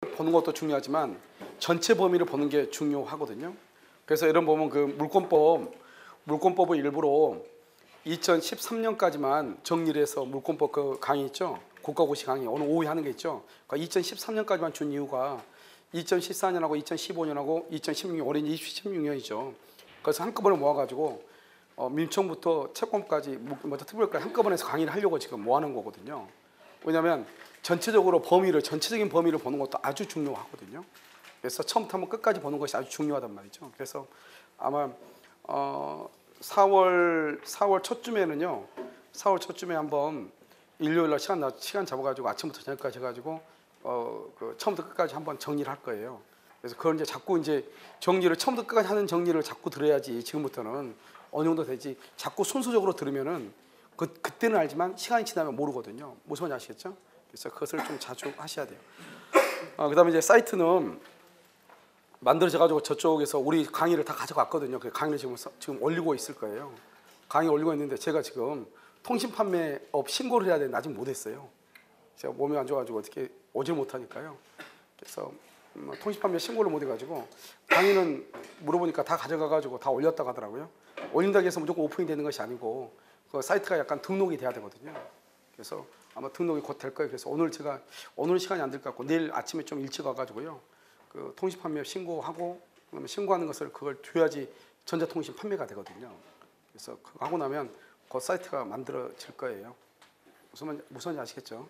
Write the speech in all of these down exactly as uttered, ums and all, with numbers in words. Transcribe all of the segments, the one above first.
보는 것도 중요하지만 전체 범위를 보는 게 중요하거든요. 그래서 이런 보면 그 물권법, 물권법을 일부러 이천십삼 년까지만 정리를 해서 물권법 그 강의 있죠. 국가고시 강의 오늘 오후에 하는 게 있죠. 그러니까 이천십삼 년까지만 준 이유가 이천십사 년하고 이천십오 년하고 이천십육 년, 올해는 이천십육 년이죠. 그래서 한꺼번에 모아가지고 어, 민청부터 채권까지 먼저 특별까지 한꺼번에 해서 강의를 하려고 지금 모아놓은 거거든요. 왜냐하면 전체적으로 범위를 전체적인 범위를 보는 것도 아주 중요하거든요. 그래서 처음부터 한번 끝까지 보는 것이 아주 중요하단 말이죠. 그래서 아마 어, 사월 사월 초쯤에는요. 사월 초쯤에 한번 일요일 날 시간 시간 잡아가지고 아침부터 저녁까지 해가지고 어, 그 처음부터 끝까지 한번 정리를 할 거예요. 그래서 그걸 이제 자꾸 이제 정리를 처음부터 끝까지 하는 정리를 자꾸 들어야지 지금부터는 어느 정도 되지. 자꾸 순서적으로 들으면은 그 그때는 알지만 시간이 지나면 모르거든요. 무슨 말인지 아시겠죠? 그래서 그것을 좀 자주 하셔야 돼요. 어, 그다음에 이제 사이트는 만들어져 가지고 저쪽에서 우리 강의를 다 가져갔거든요. 그 강의를 지금 지금 올리고 있을 거예요. 강의 올리고 있는데 제가 지금 통신 판매업 신고를 해야 되는데 아직 못 했어요. 제가 몸이 안 좋아가지고 어떻게 오질 못하니까요. 그래서 통신 판매 신고를 못 해가지고 강의는 물어보니까 다 가져가가지고 다 올렸다고 하더라고요. 올린다고 해서 무조건 오픈이 되는 것이 아니고 그 사이트가 약간 등록이 돼야 되거든요. 그래서 아마 등록이 곧 될 거예요. 그래서 오늘 제가 오늘 시간이 안 될 것 같고 내일 아침에 좀 일찍 와가지고요. 그 통신 판매 신고하고 그다음에 신고하는 것을 그걸 줘야지 전자통신 판매가 되거든요. 그래서 그거 하고 나면 그 사이트가 만들어질 거예요. 무슨 말 무슨 말인지 아시겠죠?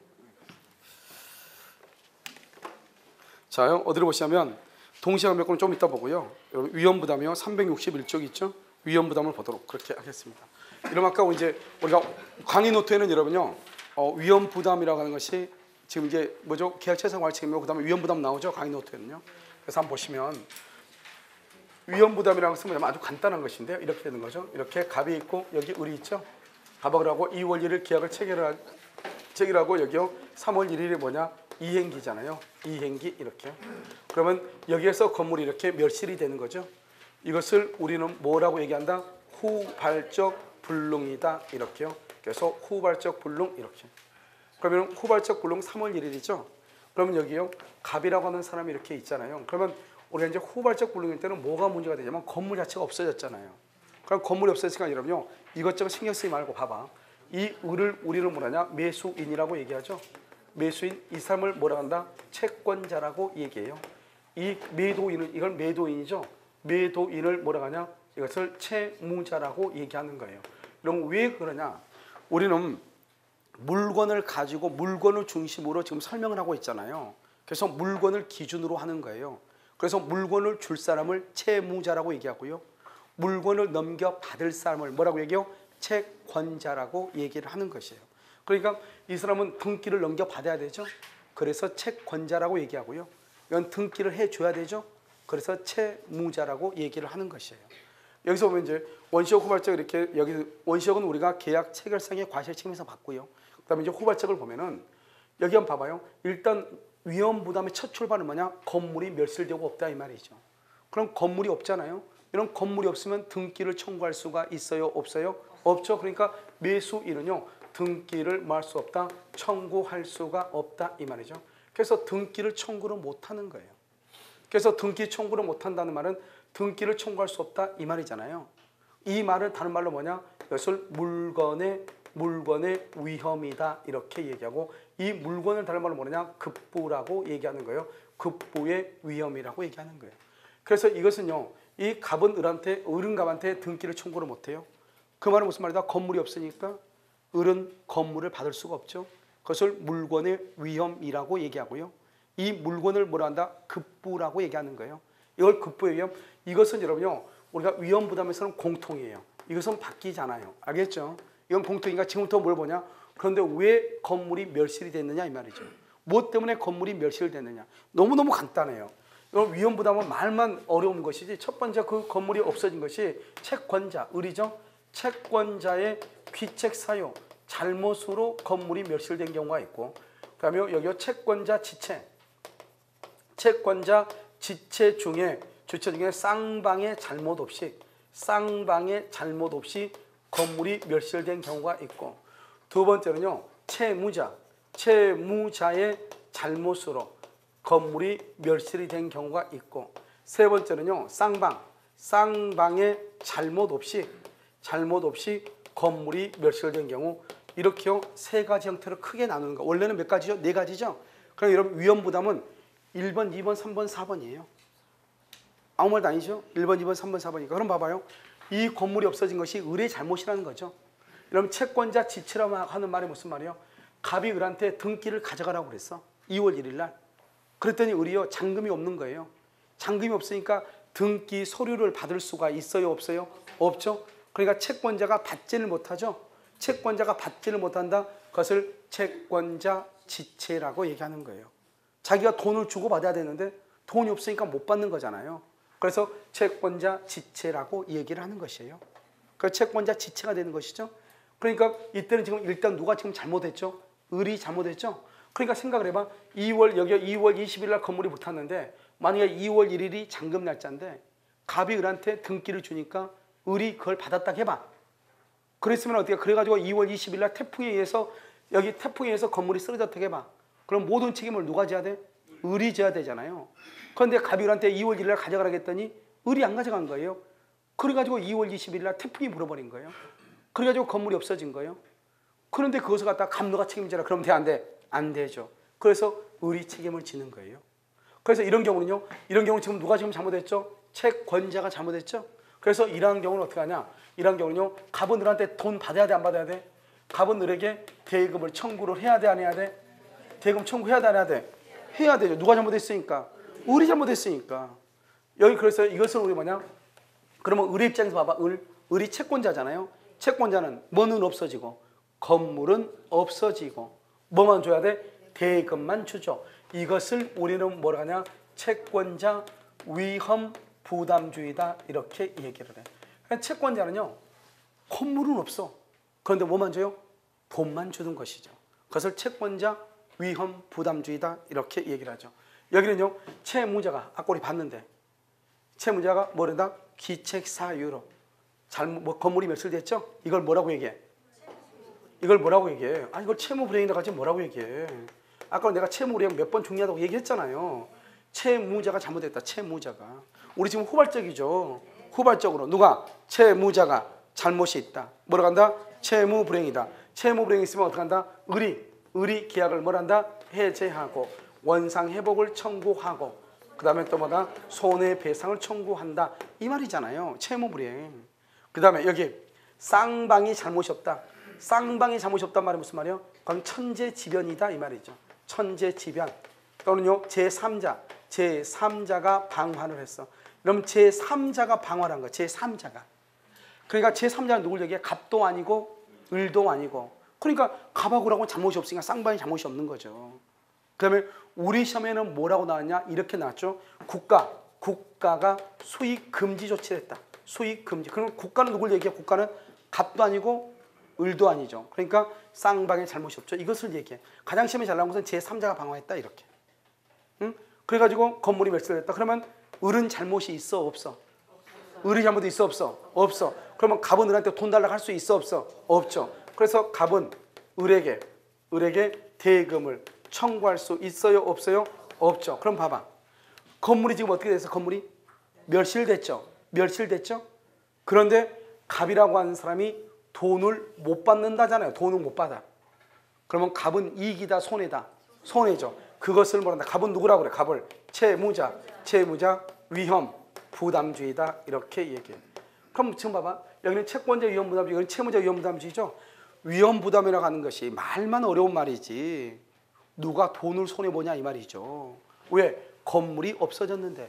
자, 어디를 보시냐면 동시에 몇 건 좀 이따 보고요. 위험부담이요. 삼백육십일 쪽 있죠? 위험부담을 보도록 그렇게 하겠습니다. 이러면 아까 이제 우리가 강의 노트에는 여러분요. 어, 위험부담이라고 하는 것이 지금 이제 뭐죠? 계약채상활 책임이고 그다음에 위험부담 나오죠? 강의 노트에는요. 그래서 한번 보시면 위험부담이라고 쓰면 아주 간단한 것인데요. 이렇게 되는 거죠. 이렇게 갑이 있고 여기 을이 있죠? 갑을 하고 이월 일 일 계약을 체결하, 체결하고 여기요. 삼월 일 일이 뭐냐? 이행기잖아요. 이행기 이렇게요. 그러면 여기에서 건물이 이렇게 멸실이 되는 거죠. 이것을 우리는 뭐라고 얘기한다? 후발적 불능이다 이렇게요. 그래서 후발적 불능 이렇게. 그러면 후발적 불능 삼월 일 일이죠. 그러면 여기요. 갑이라고 하는 사람이 이렇게 있잖아요. 그러면 우리가 이제 후발적 불능일 때는 뭐가 문제가 되냐면 건물 자체가 없어졌잖아요. 그럼 건물이 없어지니까 여러분요. 이것저것 신경 쓰지 말고 봐봐. 이 을을 우리는 뭐라냐? 매수인이라고 얘기하죠. 매수인 이 사람을 뭐라 한다? 채권자라고 얘기해요. 이 매도인은 이건 매도인이죠. 매도인을 뭐라 하냐? 이것을 채무자라고 얘기하는 거예요. 그럼 왜 그러냐? 우리는 물건을 가지고 물건을 중심으로 지금 설명을 하고 있잖아요. 그래서 물건을 기준으로 하는 거예요. 그래서 물건을 줄 사람을 채무자라고 얘기하고요. 물건을 넘겨받을 사람을 뭐라고 얘기해요? 채권자라고 얘기를 하는 것이에요. 그러니까 이 사람은 등기를 넘겨받아야 되죠. 그래서 채권자라고 얘기하고요. 이건 등기를 해줘야 되죠. 그래서 채무자라고 얘기를 하는 것이에요. 여기서 보면 이제 원시적 후발적 이렇게 여기 원시적은 우리가 계약 체결상의 과실 책임에서 받고요. 그다음에 이제 후발적을 보면은 여기 한번 봐봐요. 일단 위험 부담의 첫 출발은 뭐냐? 건물이 멸실되고 없다 이 말이죠. 그럼 건물이 없잖아요. 이런 건물이 없으면 등기를 청구할 수가 있어요? 없어요? 없죠. 그러니까 매수인은요. 등기를 뭐 할 수 없다? 청구할 수가 없다 이 말이죠. 그래서 등기를 청구를 못하는 거예요. 그래서 등기 청구를 못한다는 말은 등기를 청구할 수 없다 이 말이잖아요. 이 말은 다른 말로 뭐냐? 이것을 물건의 물건의 위험이다 이렇게 얘기하고 이 물건을 다른 말로 뭐냐? 급부라고 얘기하는 거예요. 급부의 위험이라고 얘기하는 거예요. 그래서 이것은요. 이 갑은 을한테 을은 갑한테 등기를 청구를 못해요. 그 말은 무슨 말이다? 건물이 없으니까 을은 건물을 받을 수가 없죠. 그것을 물건의 위험이라고 얘기하고요. 이 물건을 뭐라 한다? 급부라고 얘기하는 거예요. 이걸 급부의 위험. 이것은 여러분요. 우리가 위험 부담에서는 공통이에요. 이것은 바뀌지 않아요. 알겠죠? 이건 공통이니까 지금부터 뭘 보냐? 그런데 왜 건물이 멸실이 됐느냐 이 말이죠. 무엇 때문에 건물이 멸실됐느냐? 너무너무 간단해요. 이건 위험 부담은 말만 어려운 것이지 첫 번째 그 건물이 없어진 것이 채권자, 을이죠. 채권자의 귀책 사유, 잘못으로 건물이 멸실된 경우가 있고 그 다음에 여기 채권자 지체, 채권자 지체 중에 주체 중에 쌍방의 잘못 없이 쌍방의 잘못 없이 건물이 멸실된 경우가 있고 두 번째는요 채무자, 채무자의 잘못으로 건물이 멸실이 된 경우가 있고, 세 번째는요, 쌍방. 쌍방의 잘못 없이 잘못 없이 건물이 멸실된 경우, 이렇게요 세 가지 형태로 크게 나누는 거. 원래는 몇 가지죠? 네 가지죠. 그럼 여러분 위험부담은 일 번, 이 번, 삼 번, 사 번이에요. 아무 말도 아니죠? 일 번, 이 번, 삼 번, 사 번이니까. 그럼 봐봐요. 이 건물이 없어진 것이 을의 잘못이라는 거죠. 여러분 채권자 지체라고 하는 말이 무슨 말이에요? 갑이 을한테 등기를 가져가라고 그랬어. 이월 일일 날. 그랬더니 을이요 잔금이 없는 거예요. 잔금이 없으니까 등기 서류를 받을 수가 있어요? 없어요? 없죠. 그러니까 채권자가 받지를 못하죠. 채권자가 받지를 못한다. 그것을 채권자 지체라고 얘기하는 거예요. 자기가 돈을 주고 받아야 되는데 돈이 없으니까 못 받는 거잖아요. 그래서 채권자 지체라고 얘기를 하는 것이에요. 그 채권자 지체가 되는 것이죠. 그러니까 이때는 지금 일단 누가 지금 잘못했죠? 을이 잘못했죠. 그러니까 생각을 해봐. 이월 여기 이월 이십일 날 건물이 붙었는데 만약에 이월 일일이 잔금 날짜인데 갑이 을한테 등기를 주니까 을이 그걸 받았다 해봐. 그랬으면 어떻게? 그래가지고 이월 이십일 날 태풍에 의해서 여기 태풍에 의해서 건물이 쓰러졌다 해봐. 그럼 모든 책임을 누가 져야 돼? 을이 져야 되잖아요. 그런데 갑이 을한테 이월 일일 날 가져가라고 했더니 을이 안 가져간 거예요. 그래가지고 이월 이십일 날 태풍이 불어버린 거예요. 그래가지고 건물이 없어진 거예요. 그런데 그것을 갖다 갑 너가 책임져라. 그러면 돼? 안 돼? 안 되죠. 그래서 을이 책임을 지는 거예요. 그래서 이런 경우는요. 이런 경우 지금 누가 지금 잘못했죠? 채권자가 잘못했죠. 그래서 이러한 경우는 어떻게 하냐? 이러한 경우는요. 갑은 을한테 돈 받아야 돼? 안 받아야 돼? 갑은 을에게 대금을 청구를 해야 돼? 안 해야 돼? 대금 청구해야 돼? 안 해야 돼? 해야 되죠. 누가 잘못했으니까? 을이 잘못했으니까. 여기 그래서 이것을 우리 뭐냐? 그러면 을의 입장에서 봐봐. 을, 을이 채권자잖아요. 채권자는 뭐는 없어지고 건물은 없어지고 뭐만 줘야 돼? 대금만 주죠. 이것을 우리는 뭐라 하냐? 채권자 위험 부담주의다 이렇게 얘기를 해. 그러니까 채권자는요. 건물은 없어. 그런데 뭐만 줘요? 돈만 주는 것이죠. 그것을 채권자 위험 부담주의다 이렇게 얘기를 하죠. 여기는요. 채무자가 아까 우리 봤는데 채무자가 뭐란다? 기책사유로 잘못 뭐 건물이 멸실됐죠? 이걸 뭐라고 얘기해? 이걸 뭐라고 얘기해? 아 이걸 채무불이행이라고 하지 뭐라고 얘기해? 아까 내가 채무불이행 몇 번 중요하다고 얘기했잖아요. 채무자가 잘못했다. 채무자가. 우리 지금 후발적이죠. 후발적으로 누가? 채무자가 잘못이 있다. 뭐라고 한다? 채무불이행이다. 채무불이행이 있으면 어떻게 한다? 을이 을이 계약을 뭐란다? 해제하고 원상회복을 청구하고 그 다음에 또 뭐다? 손해배상을 청구한다. 이 말이잖아요. 채무불이행. 그 다음에 여기 쌍방이 잘못이 없다. 쌍방이 잘못이 없단 말이 무슨 말이에요? 그럼 천재지변이다 이 말이죠. 천재지변 또는요 제삼자 제삼자가 방환을 했어. 그럼 제삼자가 방환한 거야. 제삼자가. 그러니까 제삼자는 누굴 얘기해? 갑도 아니고 을도 아니고. 그러니까 갑하고 을하고는 잘못이 없으니까 쌍방이 잘못이 없는 거죠. 그 다음에 우리 시험에는 뭐라고 나왔냐? 이렇게 나왔죠. 국가, 국가가 수익 금지 조치를 했다. 수익 금지. 그럼 국가는 누굴 얘기해? 국가는 갑도 아니고 을도 아니죠. 그러니까 쌍방의 잘못이 없죠. 이것을 얘기해. 가장 시험에 잘 나온 것은 제삼자가 방어했다 이렇게. 응? 그래가지고 건물이 멸실됐다. 그러면 을은 잘못이 있어 없어? 을이 잘못이 있어 없어? 없어. 그러면 갑은 을한테 돈 달라고 할 수 있어 없어? 없죠. 그래서 갑은 을에게 을에게 대금을 청구할 수 있어요 없어요? 없죠. 그럼 봐봐. 건물이 지금 어떻게 됐어? 건물이 멸실됐죠. 멸실됐죠. 그런데 갑이라고 하는 사람이 돈을 못 받는다잖아요. 돈을 못 받아. 그러면 갑은 이익이다 손해다? 손해죠. 그것을 뭐란다? 갑은 누구라고 그래? 갑을 채무자, 채무자 위험 부담주의다 이렇게 얘기해. 그럼 지금 봐봐. 여기는 채권자 위험 부담주의, 여기는 채무자 위험 부담주의죠. 위험 부담이라고 하는 것이 말만 어려운 말이지 누가 돈을 손해보냐 이 말이죠. 왜? 건물이 없어졌는데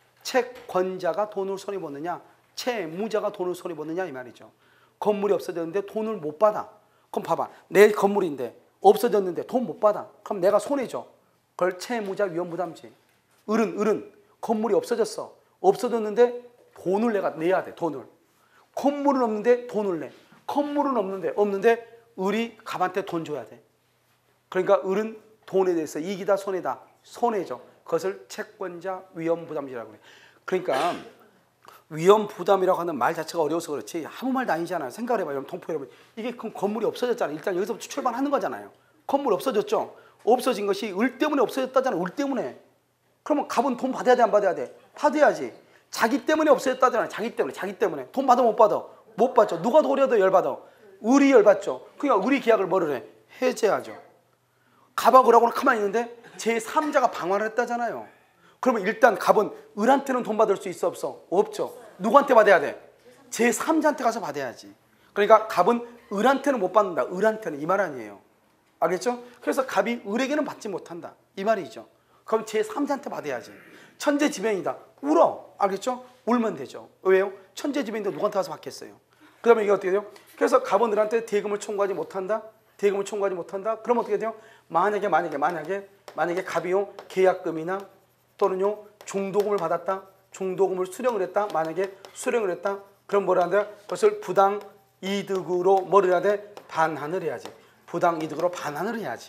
채권자가 돈을 손해보느냐 채무자가 돈을 손해보느냐 이 말이죠. 건물이 없어졌는데 돈을 못 받아. 그럼 봐봐. 내 건물인데 없어졌는데 돈 못 받아. 그럼 내가 손해죠. 그걸 채무자 위험 부담주의. 을은 을은 건물이 없어졌어. 없어졌는데 돈을 내가 내야 돼. 돈을. 건물은 없는데 돈을 내. 건물은 없는데 없는데 을이 갑한테 돈 줘야 돼. 그러니까 을은 돈에 대해서 이익이다 손해다? 손해죠. 그것을 채권자 위험 부담주의라고 그래. 그러니까 위험 부담이라고 하는 말 자체가 어려워서 그렇지 아무 말도 아니잖아요. 생각을 해봐요. 여러분 통포 여러분. 이게 건물이 없어졌잖아요. 일단 여기서부터 출발하는 거잖아요. 건물 없어졌죠. 없어진 것이 을 때문에 없어졌다잖아요. 을 때문에. 그러면 갑은 돈 받아야 돼, 안 받아야 돼? 받아야지. 자기 때문에 없어졌다잖아요. 자기 때문에, 자기 때문에. 돈 받아, 못 받아? 못 받죠. 누가 더 오히려 더 열받아? 을이 열받죠. 그러니까 을이 계약을 뭐를 해? 해제하죠. 갑하고 을하고는 가만히 있는데 제삼자가 방관을 했다잖아요. 그러면 일단 갑은 을한테는 돈 받을 수 있어, 없어? 없죠. 누구한테 받아야 돼? 제삼자한테 가서 받아야지. 그러니까 갑은 을한테는 못 받는다. 을한테는, 이 말 아니에요. 알겠죠? 그래서 갑이 을에게는 받지 못한다, 이 말이죠. 그럼 제삼자한테 받아야지. 천재지변이다. 울어. 알겠죠? 울면 되죠. 왜요? 천재지변인데 누구한테 가서 받겠어요? 그 다음에 이게 어떻게 돼요? 그래서 갑은 을한테 대금을 청구하지 못한다. 대금을 청구하지 못한다. 그럼 어떻게 돼요? 만약에 만약에 만약에 만약에 갑이요 계약금이나 또는요 중도금을 받았다. 중도금을 수령을 했다. 만약에 수령을 했다. 그럼 뭐라 한다? 그것을 부당 이득으로 뭐를 해야 돼? 반환을 해야지. 부당 이득으로 반환을 해야지.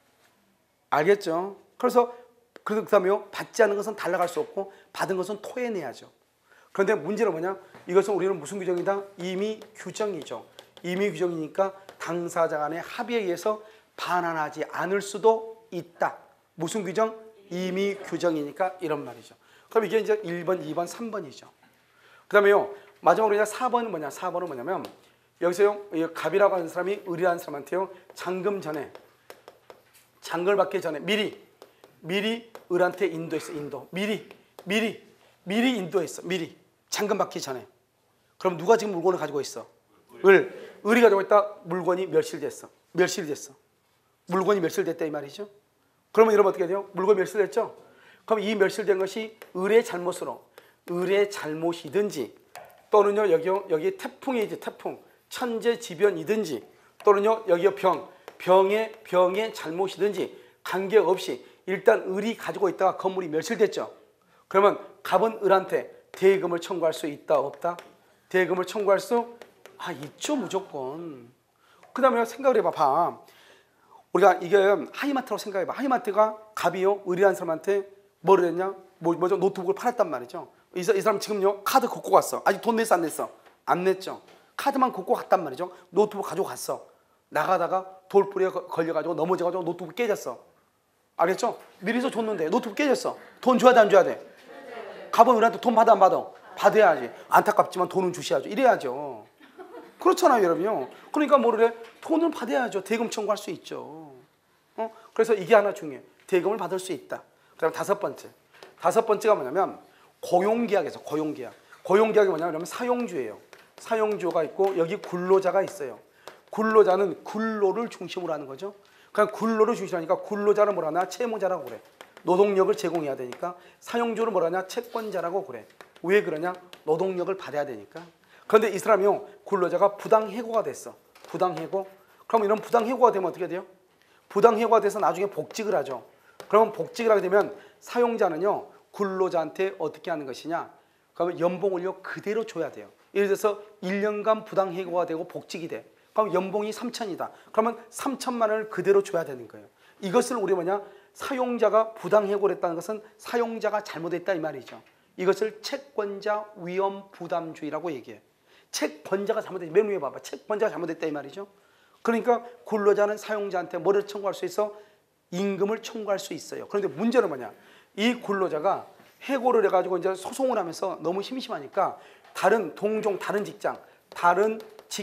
알겠죠? 그래서 그 다음에요 받지 않은 것은 달라갈 수 없고 받은 것은 토해내야죠. 그런데 문제는 뭐냐? 이것은 우리는 무슨 규정이다? 임의 규정이죠. 임의 규정이니까 당사자 간의 합의에 의해서 반환하지 않을 수도 있다. 무슨 규정? 임의 규정이니까 이런 말이죠. 그럼 이게 이제 일 번, 이 번, 삼 번이죠. 그 다음에요 마지막으로 이제 사 번은 뭐냐? 사 번은 뭐냐면 여기서요 갑이라고 하는 사람이 을이라는 사람한테요 잔금 전에 잔금을 받기 전에 미리 미리 을한테 인도했어. 인도 미리 미리 미리 인도했어. 미리 잔금 받기 전에. 그럼 누가 지금 물건을 가지고 있어? 을. 을이 가지고 있다. 물건이 멸실됐어. 멸실됐어. 물건이 멸실됐다 이 말이죠. 그러면 이러면 어떻게 돼요? 물건이 멸실됐죠? 그럼 이 멸실된 것이 을의 잘못으로 을의 잘못이든지 또는요 여기요 여기 태풍이지 태풍 천재지변이든지 또는요 여기요 병 병의 병의 잘못이든지 관계없이 일단 을이 가지고 있다가 건물이 멸실됐죠. 그러면 갑은 을한테 대금을 청구할 수 있다 없다? 대금을 청구할 수 아 있죠 무조건. 그 다음에 생각을 해봐. 봐. 우리가 이게 하이마트라고 생각해봐. 하이마트가 갑이요 을이라는 사람한테 뭐를 했냐? 뭐, 뭐죠? 노트북을 팔았단 말이죠. 이, 이 사람 지금요 카드 걷고 갔어. 아직 돈 냈어 안 냈어? 안 냈죠. 카드만 걷고 갔단 말이죠. 노트북 가지고 갔어. 나가다가 돌뿌리에 걸려가지고 넘어져가지고 노트북 깨졌어. 알겠죠? 미리서 줬는데 노트북 깨졌어. 돈 줘야 돼 안 줘야 돼? 갑은 을한테 돈 받아 안 받아? 받아야지. 안타깝지만 돈은 주셔야죠. 이래야죠. 그렇잖아요 여러분요. 그러니까 뭐를 해? 돈을 받아야죠. 대금 청구할 수 있죠. 어? 그래서 이게 하나 중요해. 대금을 받을 수 있다. 그 다음 다섯 번째. 다섯 번째가 뭐냐면 고용계약에서 고용계약. 고용계약이 뭐냐면 사용주예요. 사용주가 있고 여기 근로자가 있어요. 근로자는 근로를 중심으로 하는 거죠. 그냥 근로를 중심으로 하니까 근로자를 뭐라 하나? 채무자라고 그래. 노동력을 제공해야 되니까. 사용주를 뭐라 하냐? 채권자라고 그래. 왜 그러냐? 노동력을 받아야 되니까. 그런데 이 사람이요 근로자가 부당해고가 됐어. 부당해고. 그럼 이런 부당해고가 되면 어떻게 돼요? 부당해고가 돼서 나중에 복직을 하죠. 그러면 복직을 하게 되면 사용자는요 근로자한테 어떻게 하는 것이냐? 그러면 연봉을요 그대로 줘야 돼요. 예를 들어서 일 년간 부당해고가 되고 복직이 돼. 그럼 연봉이 삼천이다. 그러면 삼천만 원을 그대로 줘야 되는 거예요. 이것을 우리 뭐냐? 사용자가 부당해고를 했다는 것은 사용자가 잘못했다 이 말이죠. 이것을 채권자 위험 부담주의라고 얘기해요. 채권자가 잘못했다. 맨 위에 봐봐. 채권자가 잘못했다 이 말이죠. 그러니까 근로자는 사용자한테 뭐를 청구할 수 있어? 임금을 청구할 수 있어요. 그런데 문제는 뭐냐? 이 근로자가 해고를 해가지고 이제 소송을 하면서 너무 심심하니까 다른 동종, 다른 직장, 다른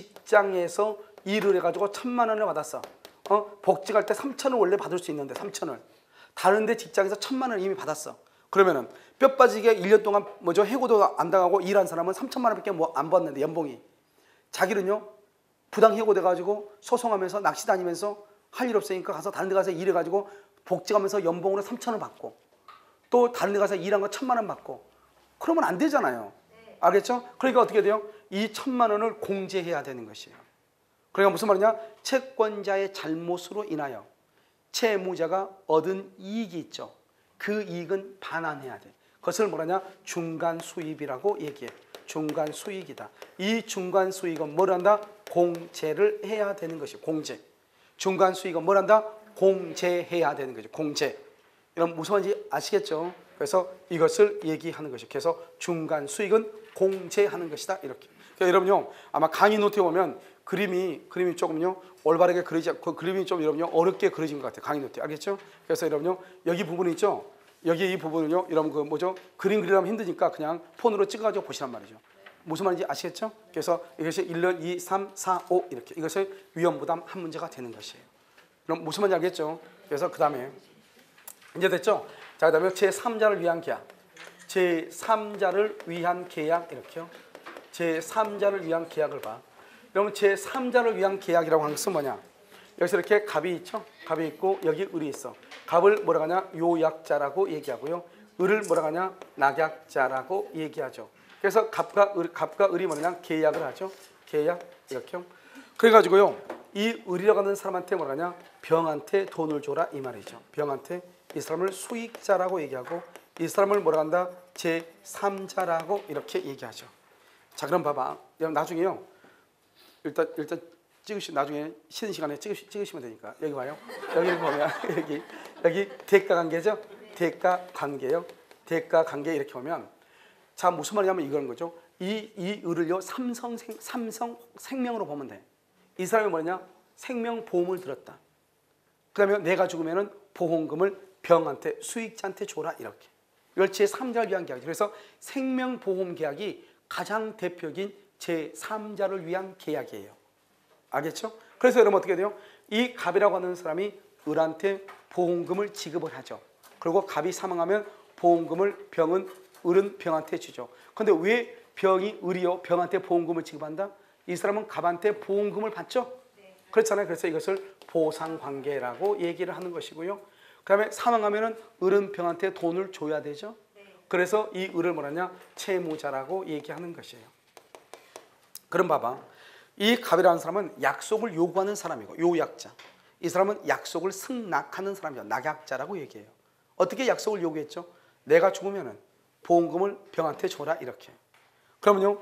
직장에서 일을 해가지고 천만 원을 받았어. 어? 복직할 때 삼천을 원래 받을 수 있는데 삼천을. 다른데 직장에서 천만 원을 이미 받았어. 그러면은 뼈 빠지게 일 년 동안 뭐죠? 해고도 안 당하고 일한 사람은 삼천만 원밖에 뭐 안 받는데 연봉이. 자기는요 부당 해고돼가지고 소송하면서 낚시 다니면서 할 일 없으니까 가서 다른 데 가서 일해가지고 복직하면서 연봉으로 삼천을 받고 또 다른 데 가서 일한 거 천만 원 받고 그러면 안 되잖아요. 알겠죠? 그러니까 어떻게 돼요? 이 천만 원을 공제해야 되는 것이에요. 그러니까 무슨 말이냐? 채권자의 잘못으로 인하여 채무자가 얻은 이익이 있죠. 그 이익은 반환해야 돼. 그것을 뭐라냐? 중간 수입이라고 얘기해. 중간 수익이다. 이 중간 수익은 뭘 한다? 공제를 해야 되는 것이에요. 공제. 중간 수익은 뭘 한다? 공제해야 되는 거죠. 공제. 이런 무슨 말인지 아시겠죠? 그래서 이것을 얘기하는 것이죠. 그래서 중간 수익은 공제하는 것이다. 이렇게. 그러니까 여러분요, 아마 강의 노트에 보면 그림이 그림이 조금요 올바르게 그리지 않고 그 그림이 좀 여러분요 어렵게 그려진 것 같아요. 강의 노트 알겠죠? 그래서 여러분요 여기 부분 있죠? 여기 이 부분은요, 여러분 그 뭐죠? 그림 그리려면 힘드니까 그냥 폰으로 찍어가지고 보시란 말이죠. 무슨 말인지 아시겠죠? 그래서 이것이 일 년, 이, 삼, 사, 오 이렇게 이것이 위험부담 한 문제가 되는 것이에요. 그럼 무슨 말인지 알겠죠? 그래서 그 다음에 이제 됐죠? 자, 그 다음에 제삼자를 위한 계약. 제삼자를 위한 계약 이렇게요. 제삼자를 위한 계약을 봐. 그러면 제삼자를 위한 계약이라고 하는 것은 뭐냐? 여기서 이렇게 갑이 있죠? 갑이 있고 여기 을이 있어. 갑을 뭐라 하냐? 요약자라고 얘기하고요. 을을 뭐라 하냐? 낙약자라고 얘기하죠. 그래서 갑과 을, 갑과 을이 뭐냐? 계약을 하죠. 계약 이렇게요. 그래가지고요, 이 을이라고 하는 사람한테 뭐라 하냐? 병한테 돈을 줘라 이 말이죠. 병한테 이 사람을 수익자라고 얘기하고 이 사람을 뭐라 한다? 제삼자라고 이렇게 얘기하죠. 자, 그럼 봐봐. 나중에요. 일단 일단 찍으시 나중에 쉬는 시간에 찍으시, 찍으시면 되니까 여기 봐요. 여기 보면 여기 여기 대가 관계죠. 대가 관계요. 대가 관계 이렇게 보면 자 무슨 말이냐면 이런 거죠. 이 이 을을요 삼성 생 삼성 생명으로 보면 돼. 이 사람이 뭐냐? 생명 보험을 들었다. 그다음에 내가 죽으면은 보험금을 병한테 수익자한테 줘라 이렇게. 이걸 제삼자를 위한 계약이죠. 그래서 생명보험 계약이 가장 대표적인 제삼자를 위한 계약이에요. 알겠죠? 그래서 여러분 어떻게 돼요? 이 갑이라고 하는 사람이 을한테 보험금을 지급을 하죠. 그리고 갑이 사망하면 보험금을 병은 을은 병한테 주죠. 그런데 왜 병이 을이요 병한테 보험금을 지급한다? 이 사람은 갑한테 보험금을 받죠? 그렇잖아요. 그래서 이것을 보상관계라고 얘기를 하는 것이고요. 그 다음에 사망하면 을은 병한테 돈을 줘야 되죠. 그래서 이 을을 뭐라냐? 채무자라고 얘기하는 것이에요. 그럼 봐봐. 이 갑이라는 사람은 약속을 요구하는 사람이고 요약자. 이 사람은 약속을 승낙하는 사람이죠. 낙약자라고 얘기해요. 어떻게 약속을 요구했죠? 내가 죽으면 보험금을 병한테 줘라 이렇게. 그러면요.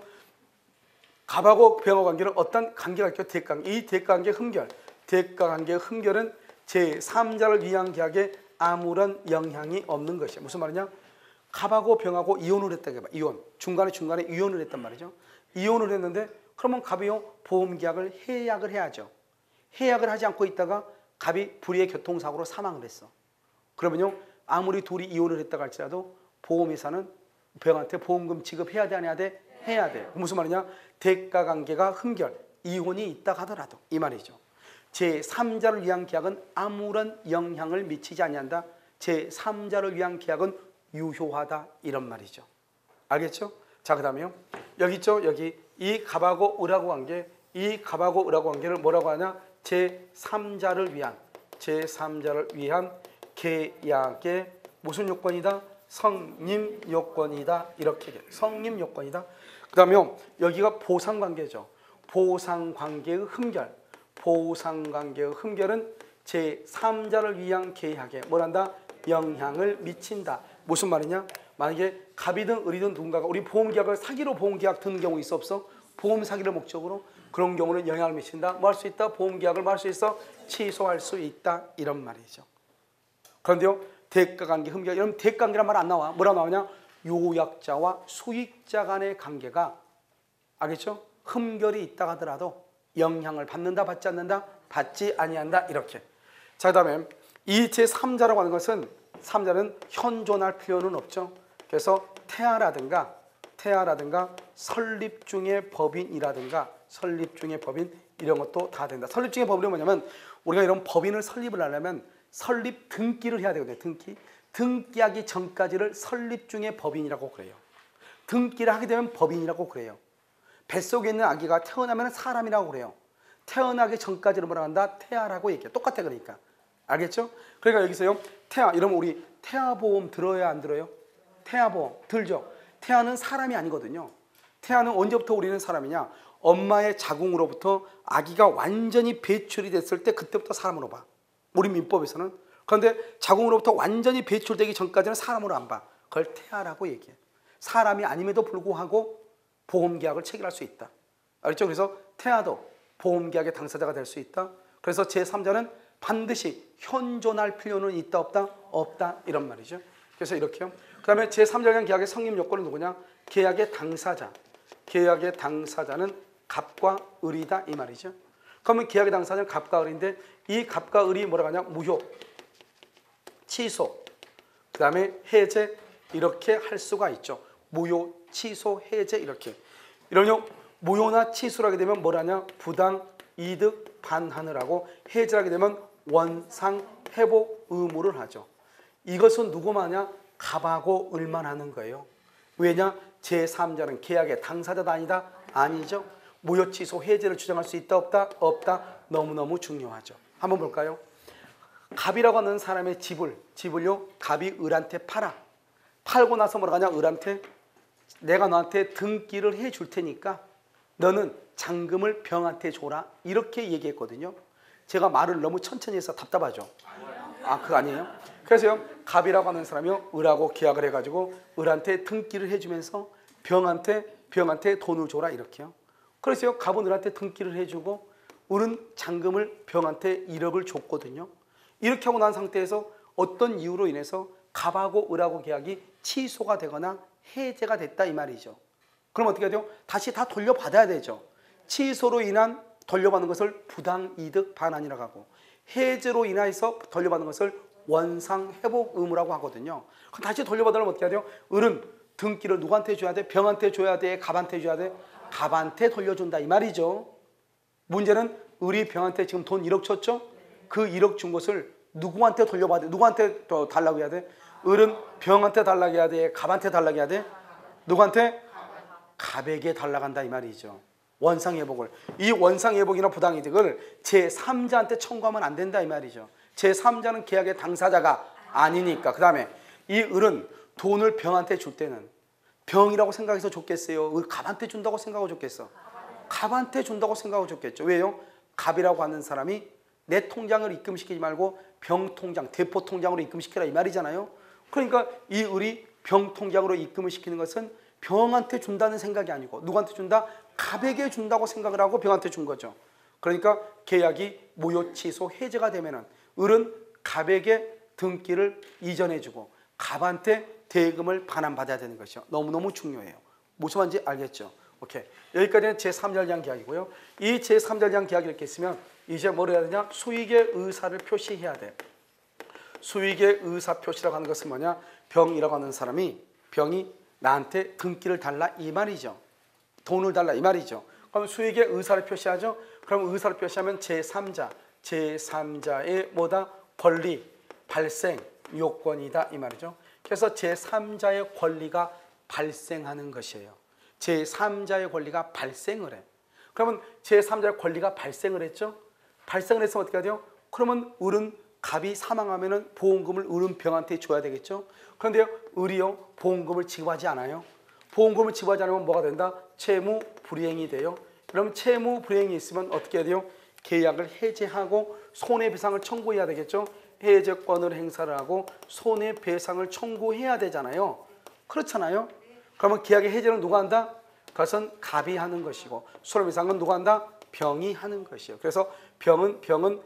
갑하고 병하고 관계는 어떤 관계가 있죠? 대가관계. 이 대가관계 흠결. 대가관계 흠결은 제삼자를 위한 계약에 아무런 영향이 없는 것이에요. 무슨 말이냐? 갑하고 병하고 이혼을 했다고 해봐. 이혼. 중간에 중간에 이혼을 했단 말이죠. 이혼을 했는데 그러면 갑이요 보험계약을 해약을 해야죠. 해약을 하지 않고 있다가 갑이 불의의 교통사고로 사망을 했어. 그러면요 아무리 둘이 이혼을 했다고 할지라도 보험회사는 병한테 보험금 지급해야 돼 안 해야 돼? 해야 돼. 무슨 말이냐? 대가관계가 흠결. 이혼이 있다 하더라도 이 말이죠. 제삼자를 위한 계약은 아무런 영향을 미치지 아니한다. 제삼자를 위한 계약은 유효하다 이런 말이죠. 알겠죠? 자, 그 다음에요. 여기 있죠? 여기 이 갑하고 을하고 관계, 이 갑하고 을하고 관계를 뭐라고 하냐? 제삼자를 위한, 제삼자를 위한 계약의 무슨 요건이다? 성립 요건이다. 이렇게 얘기해요. 성립 요건이다. 그 다음에 여기가 보상관계죠. 보상관계의 흠결. 보상관계의 흠결은 제삼자를 위한 계약에 뭘한다? 영향을 미친다. 무슨 말이냐? 만약에 갑이든 을이든 누군가가 우리 보험계약을 사기로 보험계약 드는 경우 있어 없어? 보험 사기를 목적으로 그런 경우는 영향을 미친다. 뭐 할 수 있다? 보험계약을 뭐 할 수 있어? 취소할 수 있다. 이런 말이죠. 그런데요. 대가관계, 흠결. 이런 대가관계란 말 안 나와. 뭐라 나오냐? 요약자와 수익자 간의 관계가 알겠죠? 흠결이 있다 하더라도 영향을 받는다 받지 않는다? 받지 아니한다 이렇게. 자, 그 다음에 이 제삼자라고 하는 것은 삼자는 현존할 필요는 없죠. 그래서 태아라든가 태아라든가 설립 중의 법인이라든가 설립 중의 법인 이런 것도 다 된다. 설립 중의 법인은 뭐냐면 우리가 이런 법인을 설립을 하려면 설립 등기를 해야 되거든요. 등기. 등기하기 전까지를 설립 중의 법인이라고 그래요. 등기를 하게 되면 법인이라고 그래요. 뱃속에 있는 아기가 태어나면 사람이라고 그래요. 태어나기 전까지를 뭐라고 한다? 태아라고 얘기해요. 똑같아 그러니까. 알겠죠? 그러니까 여기서요. 태아 이러면 우리 태아보험 들어야 안 들어요? 태아보험 들죠? 태아는 사람이 아니거든요. 태아는 언제부터 우리는 사람이냐? 엄마의 자궁으로부터 아기가 완전히 배출이 됐을 때 그때부터 사람으로 봐. 우리 민법에서는. 그런데 자궁으로부터 완전히 배출되기 전까지는 사람으로 안 봐. 그걸 태아라고 얘기해. 사람이 아님에도 불구하고 보험계약을 체결할 수 있다. 알겠죠? 그래서 태아도 보험계약의 당사자가 될 수 있다. 그래서 제삼자는 반드시 현존할 필요는 있다 없다? 없다 이런 말이죠. 그래서 이렇게요. 그 다음에 제삼자에 대한 계약의 성립 요건은 누구냐? 계약의 당사자. 계약의 당사자는 갑과 을이다 이 말이죠. 그러면 계약의 당사자는 갑과 을인데 이 갑과 을이 뭐라고 하냐? 무효, 취소, 그 다음에 해제 이렇게 할 수가 있죠. 무효, 취소, 해제 이렇게. 이러면 무효나 취소를 하게 되면 뭐라냐? 부당, 이득, 반환을 하고 해제하게 되면 원상, 회복 의무를 하죠. 이것은 누구마냐? 갑하고 을만 하는 거예요. 왜냐? 제삼자는 계약의 당사자도 아니다? 아니죠. 무효, 취소, 해제를 주장할 수 있다 없다? 없다. 너무너무 중요하죠. 한번 볼까요? 갑이라고 하는 사람의 집을, 집을요, 갑이 을한테 팔아. 팔고 나서 뭐라 하냐? 을한테 내가 너한테 등기를 해줄 테니까 너는 잔금을 병한테 줘라. 이렇게 얘기했거든요. 제가 말을 너무 천천히 해서 답답하죠. 아, 그거 아니에요? 그래서요, 갑이라고 하는 사람이요, 을하고 계약을 해가지고 을한테 등기를 해주면서 병한테 병한테 돈을 줘라 이렇게요. 그래서요, 갑은 을한테 등기를 해주고 을은 잔금을 병한테 일억을 줬거든요. 이렇게 하고 난 상태에서 어떤 이유로 인해서 갑하고 을하고 계약이 취소가 되거나 해제가 됐다 이 말이죠. 그럼 어떻게 돼요? 다시 다 돌려받아야 되죠. 취소로 인한 돌려받는 것을 부당이득 반환이라고 하고 해제로 인해서 돌려받는 것을 원상회복 의무라고 하거든요. 그럼 다시 돌려받으려면 어떻게 해야 돼요? 을은 등기를 누구한테 줘야 돼? 병한테 줘야 돼? 갑한테 줘야 돼? 갑한테 돌려준다 이 말이죠. 문제는 을이 병한테 지금 돈 일억 줬죠? 그 일억 준 것을 누구한테 돌려받아? 누구한테 더 달라고 해야 돼? 을은 병한테 달라고 해야 돼? 갑한테 달라고 해야 돼? 누구한테? 갑에게 달라고 한다 이 말이죠. 원상회복을. 이 원상회복이나 부당이득을 제삼자한테 청구하면 안 된다 이 말이죠. 제삼자는 계약의 당사자가 아니니까. 그 다음에 이 을은 돈을 병한테 줄 때는 병이라고 생각해서 줬겠어요? 을 갑한테 준다고 생각하고 줬겠어? 갑한테 준다고 생각하고 줬겠죠. 왜요? 갑이라고 하는 사람이 내 통장을 입금시키지 말고 병 통장, 대포 통장으로 입금시키라 이 말이잖아요. 그러니까 이 을이 병 통장으로 입금을 시키는 것은 병한테 준다는 생각이 아니고 누구한테 준다? 갑에게 준다고 생각을 하고 병한테 준 거죠. 그러니까 계약이 무효, 취소, 해제가 되면은 을은 갑에게 등기를 이전해주고 갑한테 대금을 반환받아야 되는 것이죠. 너무너무 중요해요. 무슨 말인지 알겠죠? 오케이. 여기까지는 제삼자에 대한 계약이고요. 이 제삼자에 대한 계약이 이렇게 있으면 이제 뭘 해야 되냐? 수익의 의사를 표시해야 돼. 수익의 의사 표시라고 하는 것은 뭐냐? 병이라고 하는 사람이 병이 나한테 등기를 달라 이 말이죠. 돈을 달라 이 말이죠. 그럼 수익의 의사를 표시하죠. 그럼 의사를 표시하면 제삼자, 제삼자의 뭐다? 권리, 발생, 요건이다 이 말이죠. 그래서 제삼자의 권리가 발생하는 것이에요. 제삼자의 권리가 발생을 해. 그러면 제삼자의 권리가 발생을 했죠. 발생을 했으면 어떻게 해야 돼요? 그러면 을은 갑이 사망하면 보험금을 을은 병한테 줘야 되겠죠. 그런데 을이요 보험금을 지급하지 않아요. 보험금을 지급하지 않으면 뭐가 된다? 채무 불이행이 돼요. 그럼 채무 불이행이 있으면 어떻게 해야 돼요? 계약을 해제하고 손해배상을 청구해야 되겠죠. 해제권을 행사를 하고 손해배상을 청구해야 되잖아요. 그렇잖아요. 그러면 계약의 해제는 누가 한다? 그것은 갑이 하는 것이고 손해배상은 누가 한다? 병이 하는 것이에요. 그래서 병은 병은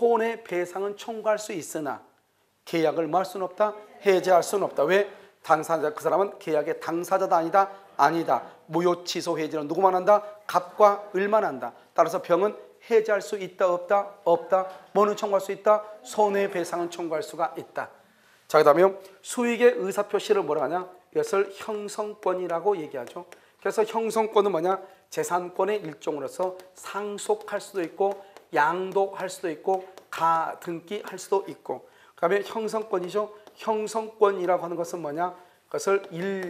손해배상은 청구할 수 있으나 계약을 뭐 할 수는 없다? 해제할 수는 없다. 왜? 당사자, 그 사람은 계약의 당사자도 아니다? 아니다. 무효, 취소, 해제는 누구만 한다? 갑과 을만 한다. 따라서 병은 해제할 수 있다 없다? 없다. 뭐는 청구할 수 있다? 손해배상은 청구할 수가 있다. 자, 그 다음에 수익의 의사표시를 뭐라 하냐? 이것을 형성권이라고 얘기하죠. 그래서 형성권은 뭐냐? 재산권의 일종으로서 상속할 수도 있고 양도할 수도 있고 가등기할 수도 있고 그 다음에 형성권이죠. 형성권이라고 하는 것은 뭐냐? 그것을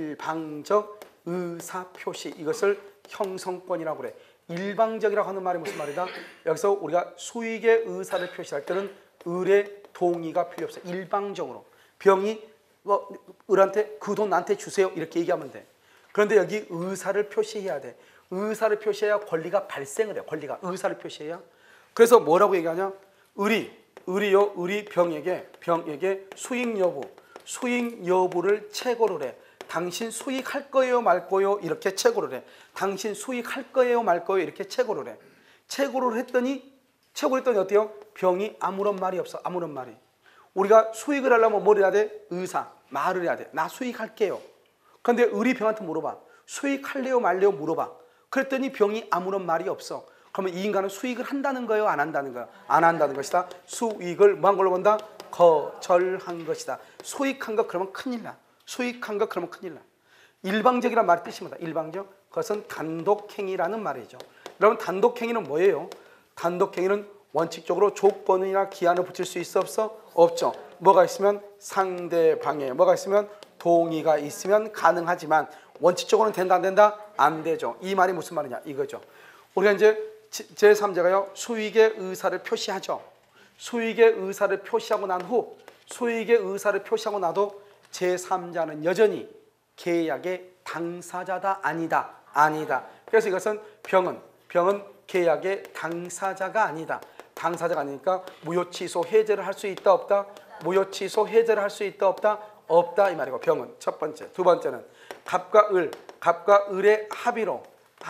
일방적 의사표시, 이것을 형성권이라고 그래. 일방적이라고 하는 말이 무슨 말이다? 여기서 우리가 수익의 의사를 표시할 때는 을의 동의가 필요 없어. 일방적으로 병이 뭐 을한테 그 돈 나한테 주세요 이렇게 얘기하면 돼. 그런데 여기 의사를 표시해야 돼. 의사를 표시해야 권리가 발생을 해. 권리가 의사를 표시해야. 그래서 뭐라고 얘기하냐? 을이 을이요 을이 병에게 병에게 수익 여부 수익 여부를 채고를 해. 당신 수익할 거예요 말 거예요 이렇게 채고를 해. 당신 수익할 거예요 말 거예요 이렇게 채고를 해. 채고를 했더니 채고를 했더니 어때요? 병이 아무런 말이 없어. 아무런 말이. 우리가 수익을 하려면 뭘 해야 돼? 의사 말을 해야 돼. 나 수익할게요. 그런데 을이 병한테 물어봐. 수익할래요 말래요 물어봐. 그랬더니 병이 아무런 말이 없어. 그러면 이 인간은 수익을 한다는 거예요 안 한다는 거예요? 안 한다는 것이다. 수익을 뭐 한 걸로 본다? 거절한 것이다. 소익한 것 그러면 큰일 나. 소익한 것 그러면 큰일 나. 일방적이란 말의 뜻이 뭐다? 일방적? 그것은 단독행위라는 말이죠. 여러분 단독행위는 뭐예요? 단독행위는 원칙적으로 조건이나 기한을 붙일 수 있어 없어? 없죠. 뭐가 있으면 상대방에 뭐가 있으면 동의가 있으면 가능하지만 원칙적으로는 된다 안 된다? 안 되죠. 이 말이 무슨 말이냐 이거죠. 우리가 이제 제삼자가요 소익의 의사를 표시하죠. 소익의 의사를 표시하고 난 후 소익의 의사를 표시하고 나도 제삼자는 여전히 계약의 당사자다 아니다 아니다. 그래서 이것은 병은 병은 계약의 당사자가 아니다. 당사자가 아니니까 무효 취소 해제를 할 수 있다 없다? 무효 취소 해제를 할 수 있다 없다? 없다 이 말이고 병은 첫 번째. 두 번째는 갑과 을 갑과 을의 합의로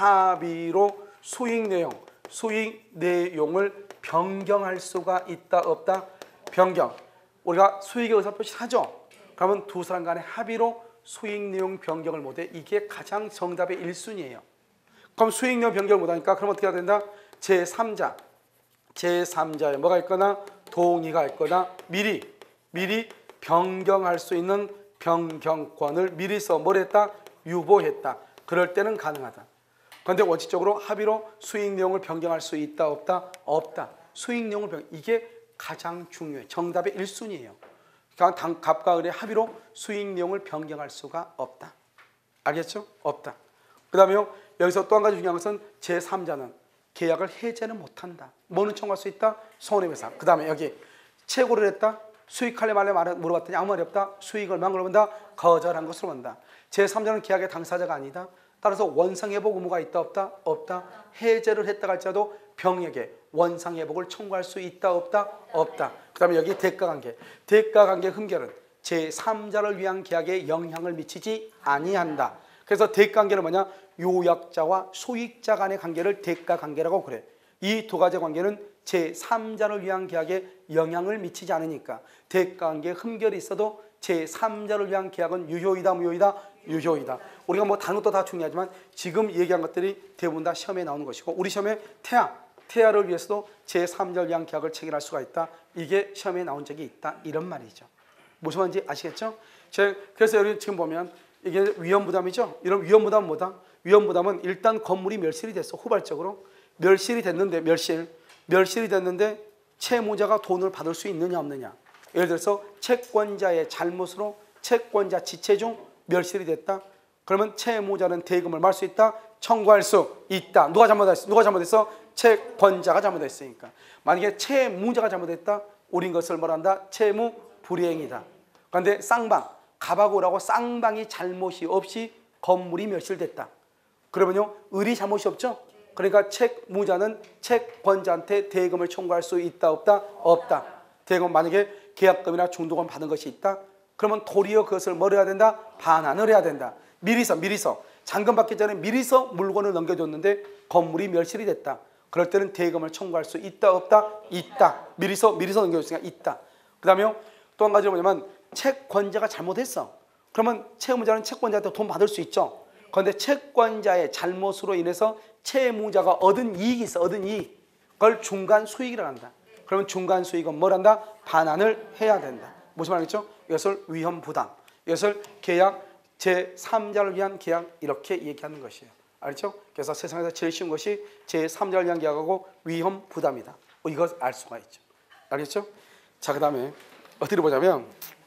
합의로 수익 내용 수익 내용을 변경할 수가 있다 없다? 변경. 우리가 수익의 의사표시를 하죠. 그러면 두 사람 간의 합의로 수익 내용 변경을 못해. 이게 가장 정답의 일 순위예요. 그럼 수익 내용 변경을 못하니까 그럼 어떻게 해야 된다? 제삼자 제삼자에 뭐가 있거나 동의가 있거나 미리 미리 변경할 수 있는 변경권을 미리서 뭘 했다? 유보했다. 그럴 때는 가능하다. 그런데 원칙적으로 합의로 수익 내용을 변경할 수 있다 없다? 없다. 수익 내용을 변경 이게 가장 중요해. 정답의 일 순위예요. 그러니까 갑과 을의 합의로 수익 내용을 변경할 수가 없다. 알겠죠? 없다. 그 다음에요. 여기서 또 한 가지 중요한 것은 제삼자는 계약을 해제는 못한다. 뭐는 청구할 수 있다? 손해배상. 그 다음에 여기 채고를 했다. 수익할래 말래 말해 물어봤더니 아무 말이 없다. 수익을 얼마나 본다? 거절한 것으로 본다. 제삼자는 계약의 당사자가 아니다. 따라서 원상회복 의무가 있다 없다? 없다. 해제를 했다 할지라도 병에게 원상회복을 청구할 수 있다 없다? 없다. 그 다음에 여기 대가관계. 대가관계 흠결은 제삼자를 위한 계약에 영향을 미치지 아니한다. 그래서 대가관계는 뭐냐? 요약자와 소익자 간의 관계를 대가관계라고 그래. 이 두 가지 관계는 제삼자를 위한 계약에 영향을 미치지 않으니까 대가관계 흠결이 있어도 제삼자를 위한 계약은 유효이다 무효이다? 유효이다. 우리가 뭐 다른 것도 다 중요하지만 지금 얘기한 것들이 대부분 다 시험에 나오는 것이고 우리 시험에 태아, 태아를 위해서도 제삼자를 위한 계약을 체결할 수가 있다. 이게 시험에 나온 적이 있다. 이런 말이죠. 무슨 말인지 아시겠죠? 그래서 여기 지금 보면 이게 위험부담이죠. 이런 위험부담은 뭐다? 위험부담은 일단 건물이 멸실이 됐어. 후발적으로. 멸실이 됐는데 멸실. 멸실이 됐는데 채무자가 돈을 받을 수 있느냐 없느냐. 예를 들어서 채권자의 잘못으로 채권자 지체 중 멸실이 됐다. 그러면 채무자는 대금을 말할 수 있다. 청구할 수 있다. 누가 잘못했어? 누가 잘못했어? 채권자가 잘못했으니까. 만약에 채무자가 잘못했다. 우린 것을 뭐란다? 채무 불이행이다. 그런데 쌍방, 갑하고라고 쌍방이 잘못이 없이 건물이 멸실됐다. 그러면요, 을이 잘못이 없죠? 그러니까 채무자는 채권자한테 대금을 청구할 수 있다 없다? 없다. 대금 만약에 계약금이나 중도금 받은 것이 있다. 그러면 도리어 그것을 뭘 해야 된다? 반환을 해야 된다. 미리서 미리서 잔금 받기 전에 미리서 물건을 넘겨줬는데 건물이 멸실이 됐다. 그럴 때는 대금을 청구할 수 있다 없다? 있다. 미리서 미리서 넘겨줬으니까 있다. 그 다음에 또 한 가지는 뭐냐면 채권자가 잘못했어. 그러면 채무자는 채권자한테 돈 받을 수 있죠. 그런데 채권자의 잘못으로 인해서 채무자가 얻은 이익이 있어. 얻은 이익. 그걸 중간 수익이라고 한다. 그러면 중간 수익은 뭘 한다? 반환을 해야 된다. 무슨 말이겠죠? 이것을 위험 부담. 이것을 계약 제삼자를 위한 계약 이렇게 얘기하는 것이에요. 알죠? 그래서 세상에서 제일 쉬운 것이 제삼자를 위한 계약하고 위험 부담이다. 이것 알 수가 있죠. 알겠죠? 자, 그 다음에 어떻게 보자면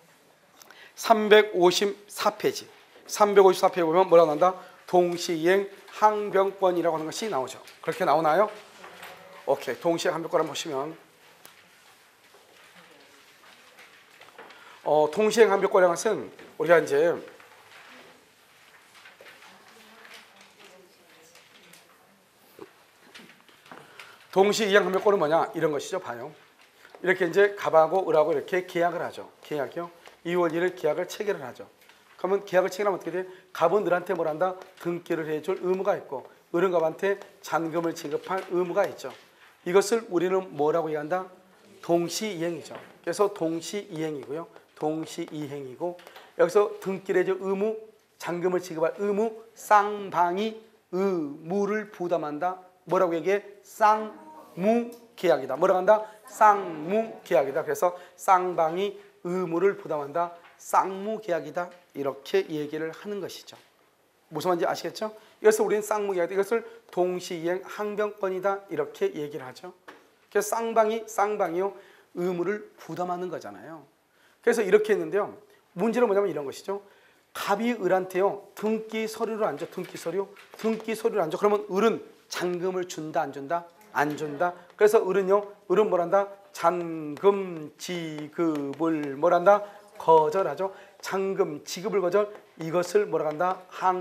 삼백오십사 페이지. 삼백오십사 페이지 보면 뭐라고 한다? 동시이행 항변권이라고 하는 것이 나오죠. 그렇게 나오나요? 오케이. 동시이행 항변권 한번 보시면 어, 동시이행 항변권이라는 것은 우리가 이제 동시이행 항변권은 뭐냐? 이런 것이죠. 봐요. 이렇게 이제 갑하고 을하고 이렇게 계약을 하죠. 계약이요. 이월 일일 계약을 체결을 하죠. 그러면 계약을 체결하면 어떻게 돼? 갑은 을한테 뭘 한다? 등기를 해줄 의무가 있고 을은 갑한테 잔금을 지급할 의무가 있죠. 이것을 우리는 뭐라고 얘기한다? 동시이행이죠. 그래서 동시이행이고요. 동시이행이고 여기서 등기를 해줄 의무, 잔금을 지급할 의무, 쌍방이 의무를 부담한다. 뭐라고 얘기해? 쌍무 계약이다. 뭐라고 한다? 쌍무계약이다. 그래서 쌍방이 의무를 부담한다. 쌍무계약이다. 이렇게 얘기를 하는 것이죠. 무슨 말인지 아시겠죠? 이것을 우리는 쌍무계약이다. 이것을 동시이행 항변권이다. 이렇게 얘기를 하죠. 그래서 쌍방이 쌍방이요 의무를 부담하는 거잖아요. 그래서 이렇게 했는데요. 문제는 뭐냐면 이런 것이죠. 갑이 을한테요 등기 서류를 안 줘. 등기 서류. 등기 서류를 안 줘. 그러면 을은 잔금을 준다 안 준다? 안 준다. 그래서 을은요. 을은 뭐란다? 잔금 지급을 뭐란다? 거절하죠. 잔금 지급을 거절. 이것을 뭐라 한다?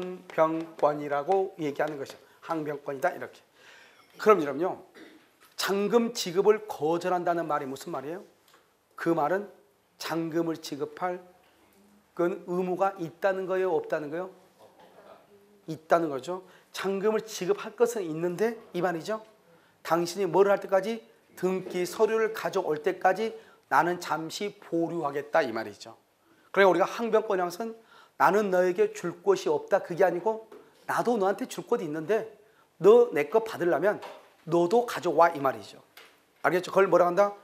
항변권이라고 얘기하는 것이죠. 항변권이다 이렇게. 그럼 여러분요. 잔금 지급을 거절한다는 말이 무슨 말이에요? 그 말은 잔금을 지급할 그건 의무가 있다는 거예요? 없다는 거예요? 있다는 거죠. 잔금을 지급할 것은 있는데 이 말이죠. 당신이 뭐를 할 때까지? 등기 서류를 가져올 때까지 나는 잠시 보류하겠다 이 말이죠. 그러니까 우리가 항변권이라는 것은 나는 너에게 줄 것이 없다 그게 아니고 나도 너한테 줄 것이 있는데 너 내 거 받으려면 너도 가져와 이 말이죠. 알겠죠? 그걸 뭐라 한다?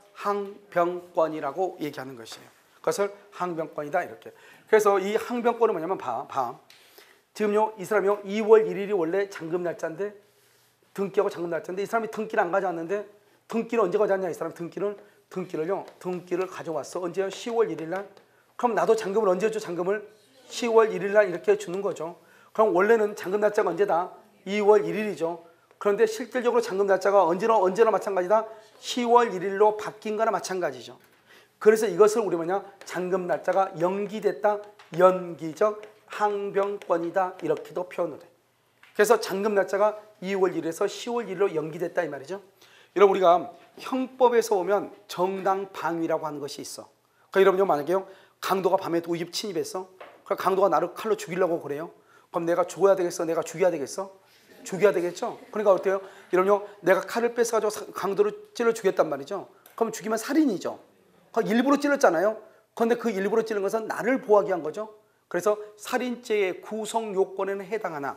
항변권이라고 얘기하는 것이에요. 그것을 항변권이다 이렇게. 그래서 이 항변권은 뭐냐면 봐, 봐. 지금요 이 사람이요 이월 일일이 원래 잔금 날짜인데 등기하고 잔금 날짜인데 이 사람이 등기를 안 가져왔는데 등기를 언제 가져왔냐 이 사람 등기를 등기를요 등기를 가져왔어. 언제요? 시월 일일 날. 그럼 나도 잔금을 언제 줘? 잔금을 시월 일일 날 이렇게 주는 거죠. 그럼 원래는 잔금 날짜가 언제다? 이월 일일이죠. 그런데 실질적으로 잔금 날짜가 언제나 언제나 마찬가지다. 시월 일일로 바뀐 거나 마찬가지죠. 그래서 이것을 우리 뭐냐? 잔금 날짜가 연기됐다. 연기적 항변권이다. 이렇게도 표현을 해. 그래서 잔금 날짜가 이월 일일에서 시월 일일로 연기됐다 이 말이죠. 여러분 우리가 형법에서 보면 정당방위라고 하는 것이 있어. 그러니까 여러분요 만약에요 강도가 밤에 우리 집 침입했어. 그러니까 강도가 나를 칼로 죽이려고 그래요. 그럼 내가 죽어야 되겠어? 내가 죽여야 되겠어? 죽여야 되겠죠? 그러니까 어때요? 여러분요 내가 칼을 뺏어가지고 강도를 찔러 죽였단 말이죠. 그럼 죽이면 살인이죠. 일부러 찔렀잖아요. 그런데 그 일부러 찔른 것은 나를 보호하기 위한 거죠. 그래서 살인죄의 구성 요건에는 해당하나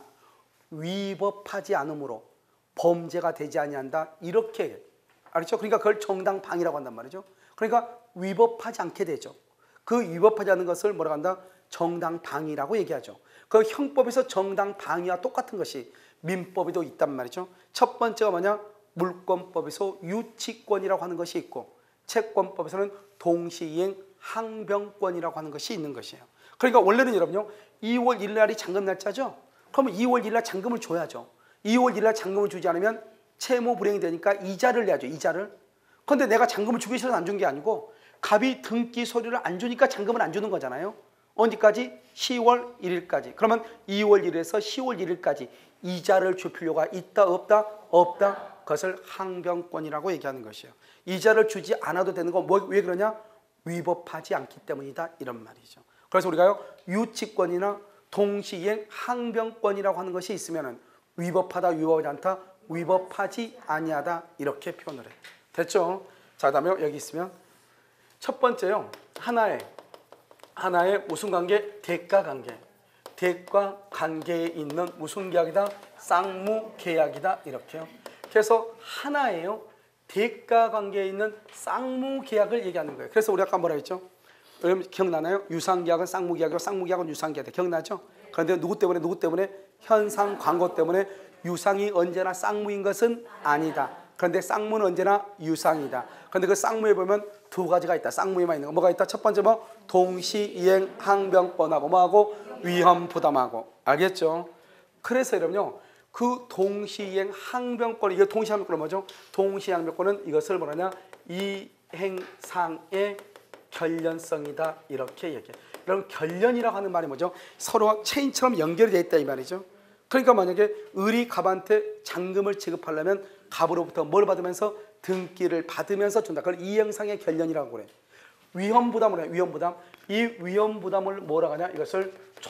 위법하지 않으므로 범죄가 되지 아니한다. 이렇게 알았죠? 그러니까 그걸 정당방위라고 한단 말이죠. 그러니까 위법하지 않게 되죠. 그 위법하지 않은 것을 뭐라고 한다? 정당방위라고 얘기하죠. 그 형법에서 정당방위와 똑같은 것이 민법에도 있단 말이죠. 첫 번째가 뭐냐? 물권법에서 유치권이라고 하는 것이 있고 채권법에서는 동시이행 항변권이라고 하는 것이 있는 것이에요. 그러니까 원래는 여러분요 이월 일일 날이 잔금 날짜죠. 그러면 이월 일일 날 잔금을 줘야죠. 이월 일일 날 잔금을 주지 않으면 채무 불이행이 되니까 이자를 내야죠. 이자를. 그런데 내가 잔금을 주기 싫어서 안 준 게 아니고 갑이 등기 서류를 안 주니까 잔금을 안 주는 거잖아요. 언제까지? 시월 일일까지. 그러면 이월 일일에서 시월 일일까지 이자를 줄 필요가 있다 없다? 없다. 그것을 항변권이라고 얘기하는 것이에요. 이자를 주지 않아도 되는 거 뭐, 왜 그러냐? 위법하지 않기 때문이다 이런 말이죠. 그래서 우리가요 유치권이나 동시이행 항변권이라고 하는 것이 있으면은 위법하다 위법하지 않다 위법하지 아니하다 이렇게 표현을 해. 됐죠? 자 다음에 여기 있으면 첫 번째요 하나의 하나의 무슨 관계? 대가 관계. 대가 관계에 있는 무슨 계약이다? 쌍무계약이다 이렇게요. 그래서 하나예요. 대가 관계에 있는 쌍무계약을 얘기하는 거예요. 그래서 우리 아까 뭐라 했죠? 여러분 기억나나요? 유상계약은 쌍무계약이고 쌍무계약은 유상계약. 기억나죠? 그런데 누구 때문에 누구 때문에? 현상 광고 때문에 유상이 언제나 쌍무인 것은 아니다. 그런데 쌍무는 언제나 유상이다. 그런데 그 쌍무에 보면 두 가지가 있다. 쌍무에만 있는 거 뭐가 있다? 첫 번째 뭐? 동시이행 항변권하고 뭐하고? 위험 부담하고. 알겠죠? 그래서 여러분요. 그 동시이행 항변권, 이게 동시항변권은 뭐죠? 동시항변권은 이것을 뭐냐냐? 이행상의 결련성이다. 이렇게 얘기해. 여러분 결련이라고 하는 말이 뭐죠? 서로 체인처럼 연결이 되어 있다 이 말이죠. 그러니까 만약에 을이 갑한테 잔금을 지급하려면 갑으로부터 뭘 받으면서? 등기를 받으면서 준다. 그걸 이행상의 결련이라고 그래. 위험부담을 해. 위험부담. 이 위험부담을 뭐라고 하냐? 이것을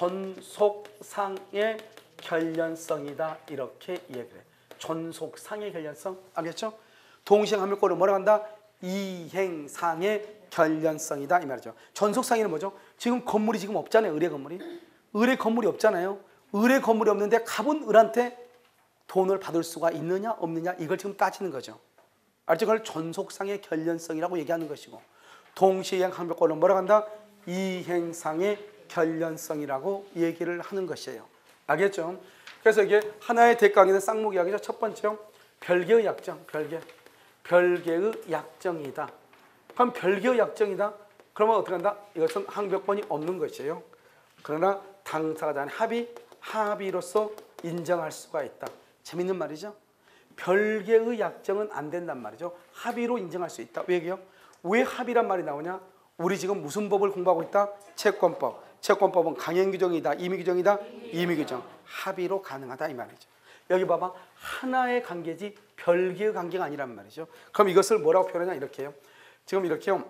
존속상의 결련성이다. 이렇게 얘기를 해. 존속상의 결련성. 알겠죠? 동시행항변권을 뭐라고 한다? 이행상의 결련성이다. 이 말이죠. 존속상에는 뭐죠? 지금 건물이 지금 없잖아요. 을의 건물이. 을의 건물이 없잖아요. 을의 건물이 없는데 갑은 을한테 돈을 받을 수가 있느냐 없느냐 이걸 지금 따지는 거죠. 알죠? 그걸 존속상의 결련성이라고 얘기하는 것이고, 동시이행 항변권은 뭐라고 한다? 이행상의 결련성이라고 얘기를 하는 것이에요. 알겠죠? 그래서 이게 하나의 대강에는 쌍목 이야기죠. 첫 번째요, 별개의 약정, 별개. 별개의 약정이다. 그럼 별개의 약정이다. 그러면 어떻게 한다? 이것은 항변권이 없는 것이에요. 그러나 당사가 단 합의, 합의로서 인정할 수가 있다. 재밌는 말이죠. 별개의 약정은 안 된단 말이죠. 합의로 인정할 수 있다. 왜요? 왜 합의란 말이 나오냐? 우리 지금 무슨 법을 공부하고 있다? 채권법. 채권법은 강행규정이다, 임의규정이다, 임의규정. 합의로 가능하다 이 말이죠. 여기 봐봐, 하나의 관계지 별개의 관계가 아니란 말이죠. 그럼 이것을 뭐라고 표현하냐? 이렇게 해요. 지금 이렇게요,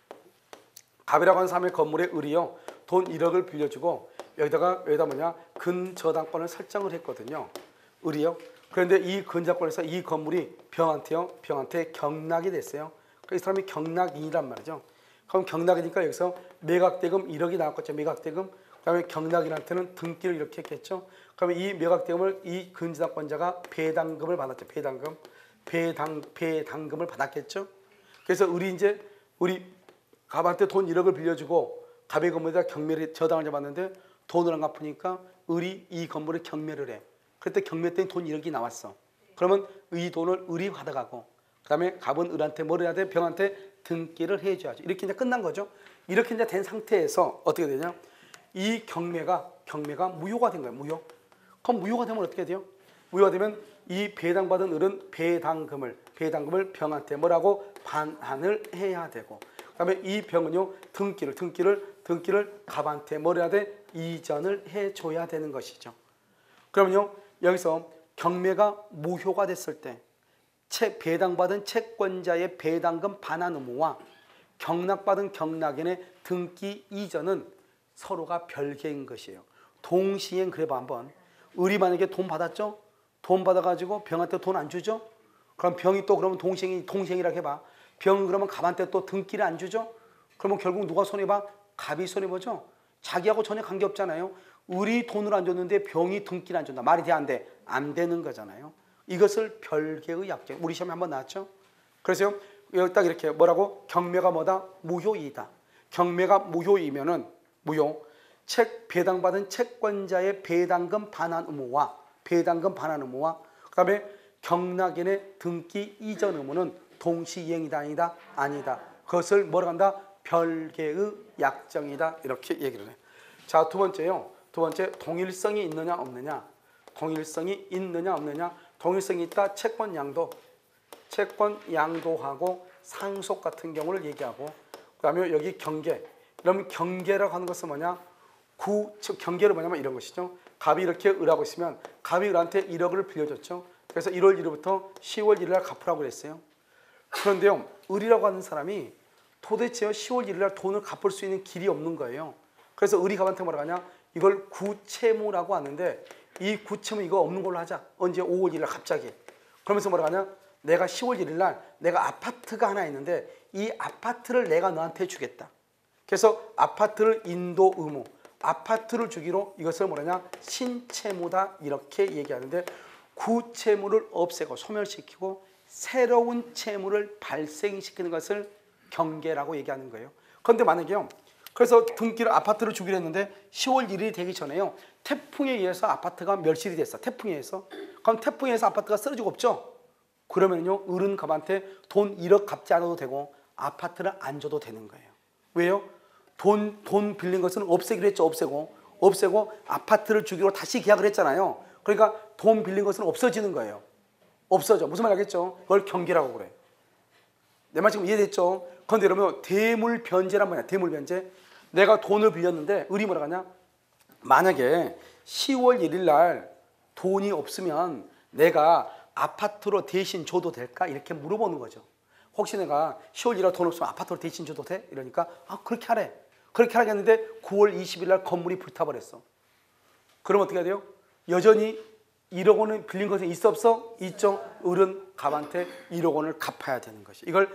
갑이라고 하는 사람의 건물에 을이요, 돈 일억을 빌려주고 여기다가 여기다 뭐냐, 근저당권을 설정을 했거든요. 을이요. 그런데 이 근저당권에서 이 건물이 병한테요, 병한테 경락이 됐어요. 이 사람이 경락인이란 말이죠. 그럼 경락이니까 여기서 매각대금 일억이 나왔겠죠. 매각대금. 그다음에 경락인한테는 등기를 이렇게 했겠죠. 그러면 이 매각대금을 이 근저당권자가 배당금을 받았죠. 배당금, 배당 배당금을 받았겠죠. 그래서 을이 이제 우리 갑한테 돈 일억을 빌려주고 갑의 건물에다 경매를 저당을 잡았는데 돈을 안 갚으니까 을이 이 건물에 경매를 해. 그때 경매 때는 돈 일억이 나왔어. 그러면 이 돈을 을이 받아가고, 그다음에 갑은 을한테 뭘 해야 돼? 병한테 등기를 해줘야죠. 이렇게 이제 끝난 거죠. 이렇게 이제 된 상태에서 어떻게 되냐? 이 경매가 경매가 무효가 된 거예요. 무효. 그럼 무효가 되면 어떻게 돼요? 무효가 되면 이 배당받은 을은 배당금을 배당금을 병한테 뭐라고 반환을 해야 되고, 그다음에 이 병은요 등기를 등기를 등기를 갑한테 뭘 해야 돼? 이전을 해줘야 되는 것이죠. 그러면요 여기서 경매가 무효가 됐을 때 채, 배당받은 채권자의 배당금 반환 의무와 경락받은 경락인의 등기 이전은 서로가 별개인 것이에요. 동시행. 그래봐 한번. 을이 만약에 돈 받았죠? 돈 받아가지고 병한테 돈 안 주죠? 그럼 병이 또 그러면 동생이 동생이라고 해봐. 병은 그러면 갑한테 또 등기를 안 주죠? 그러면 결국 누가 손해봐? 갑이 손해보죠? 자기하고 전혀 관계없잖아요. 을이 돈을 안 줬는데 병이 등기를 안 준다. 말이 돼 안 돼? 안 되는 거잖아요. 이것을 별개의 약정. 우리 시험에 한번 나왔죠? 그래서 여기 딱 이렇게 뭐라고? 경매가 뭐다? 무효이다. 경매가 무효이면은 무효. 책 배당받은 채권자의 배당금 반환 의무와 배당금 반환 의무와 그다음에 경락인의 등기 이전 의무는 동시이행이다 아니다? 아니다. 그것을 뭐라고 한다? 별개의 약정이다. 이렇게 얘기를 해. 자, 두 번째요. 두 번째, 동일성이 있느냐 없느냐. 동일성이 있느냐 없느냐. 동일성이 있다. 채권 양도. 채권 양도하고 상속 같은 경우를 얘기하고, 그다음에 여기 경계. 그러면 경계라고 하는 것은 뭐냐? 구, 즉 경계를 뭐냐면 이런 것이죠. 갑이 이렇게 을하고 있으면 갑이 을한테 일억을 빌려줬죠. 그래서 일월 일일부터 시월 일일 날 갚으라고 그랬어요. 그런데요, 을이라고 하는 사람이 도대체 시월 일일 날 돈을 갚을 수 있는 길이 없는 거예요. 그래서 을이 갑한테 뭐라고 하냐? 이걸 구채무라고 하는데, 이 구채무 이거 없는 걸로 하자. 언제? 오월 일일 날 갑자기. 그러면서 뭐라고 하냐? 내가 시월 일일 날 내가 아파트가 하나 있는데 이 아파트를 내가 너한테 주겠다. 그래서 아파트를 인도 의무, 아파트를 주기로 이것을 뭐라냐? 신채무다. 이렇게 얘기하는데, 구채무를 없애고 소멸시키고 새로운 채무를 발생시키는 것을 경계라고 얘기하는 거예요. 그런데 만약에요, 그래서 등기를 아파트를 주기로 했는데 시월 일일이 되기 전에요, 태풍에 의해서 아파트가 멸실이 됐어. 태풍에 의해서. 그럼 태풍에 의해서 아파트가 쓰러지고 없죠? 그러면요 을은 갑한테 돈 일억 갚지 않아도 되고 아파트를 안 줘도 되는 거예요. 왜요? 돈, 돈 빌린 것은 없애기로 했죠. 없애고 없애고 아파트를 주기로 다시 계약을 했잖아요. 그러니까 돈 빌린 것은 없어지는 거예요. 없어져. 무슨 말 알겠죠? 그걸 경계라고 그래. 내 말 지금 이해됐죠? 그런데 여러분, 대물변제란 뭐냐? 대물변제. 내가 돈을 빌렸는데 을이 뭐라 하냐? 만약에 시월 일일 날 돈이 없으면 내가 아파트로 대신 줘도 될까? 이렇게 물어보는 거죠. 혹시 내가 시월 일일 날 돈 없으면 아파트로 대신 줘도 돼? 이러니까 아 그렇게 하래. 그렇게 하겠는데 구월 이십일 날 건물이 불타버렸어. 그럼 어떻게 해야 돼요? 여전히 일억 원을 빌린 것은 있어 없어? 있죠. 을은 갑한테 일억 원을 갚아야 되는 것이. 이걸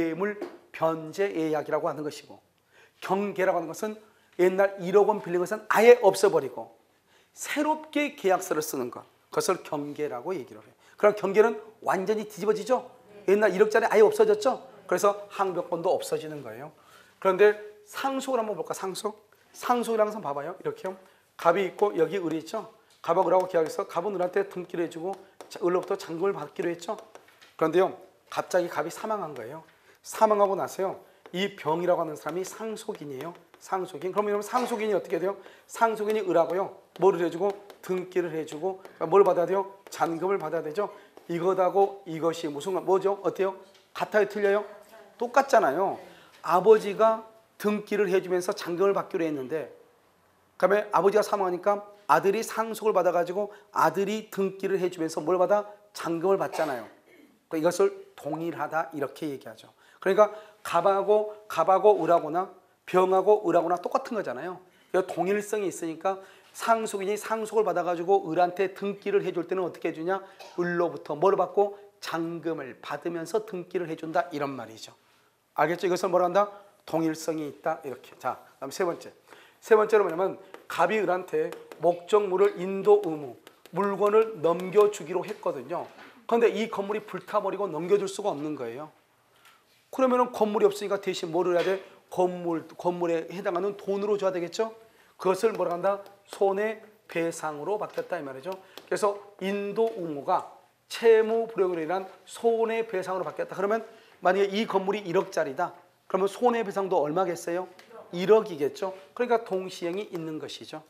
대물변제 예약이라고 하는 것이고, 경계라고 하는 것은 옛날 일억 원 빌린 것은 아예 없애버리고 새롭게 계약서를 쓰는 것. 그것을 경계라고 얘기를 해요. 그럼 경계는 완전히 뒤집어지죠. 옛날 일억짜리 아예 없어졌죠. 그래서 항변권도 없어지는 거예요. 그런데 상속을 한번 볼까? 상속. 상속이라는 것은 봐봐요. 이렇게요. 갑이 있고 여기 을이 있죠. 갑하고 을하고 계약해서 갑은 을한테 등기를 해주고 을로부터 잔금을 받기로 했죠. 그런데요, 갑자기 갑이 사망한 거예요. 사망하고 나서요, 이 병이라고 하는 사람이 상속인이에요. 상속인. 그러면 여러분 상속인이 어떻게 돼요? 상속인이 을하고요, 뭐를 해주고 등기를 해주고 뭘 받아야 돼요? 잔금을 받아야 되죠. 이것하고 이것이 무슨 뭐죠? 어때요? 같아요? 틀려요? 똑같잖아요. 아버지가 등기를 해주면서 잔금을 받기로 했는데, 그다음에 아버지가 사망하니까 아들이 상속을 받아가지고 아들이 등기를 해주면서 뭘 받아? 잔금을 받잖아요. 이것을 동일하다 이렇게 얘기하죠. 그러니까 갑하고 갑하고 을하거나 병하고 을하거나 똑같은 거잖아요. 동일성이 있으니까 상속인이 상속을 받아가지고 을한테 등기를 해줄 때는 어떻게 해주냐? 을로부터 뭘 받고? 잔금을 받으면서 등기를 해준다 이런 말이죠. 알겠죠? 이것을 뭐라 한다? 동일성이 있다 이렇게. 자, 그다음 세 번째. 세 번째로 뭐냐면 갑이 을한테 목적물을 인도 의무, 물건을 넘겨주기로 했거든요. 그런데 이 건물이 불타버리고 넘겨줄 수가 없는 거예요. 그러면은 건물이 없으니까 대신 뭐를 해야 돼? 건물, 건물에 해당하는 돈으로 줘야 되겠죠? 그것을 뭐라 한다? 손해배상으로 받겠다 이 말이죠. 그래서 인도 의무가 채무 불이행으로 인한 손해배상으로 받겠다. 그러면 만약에 이 건물이 일억짜리다. 그러면 손해배상도 얼마겠어요? 일억이겠죠. 그러니까 동시행이 있는 것이죠.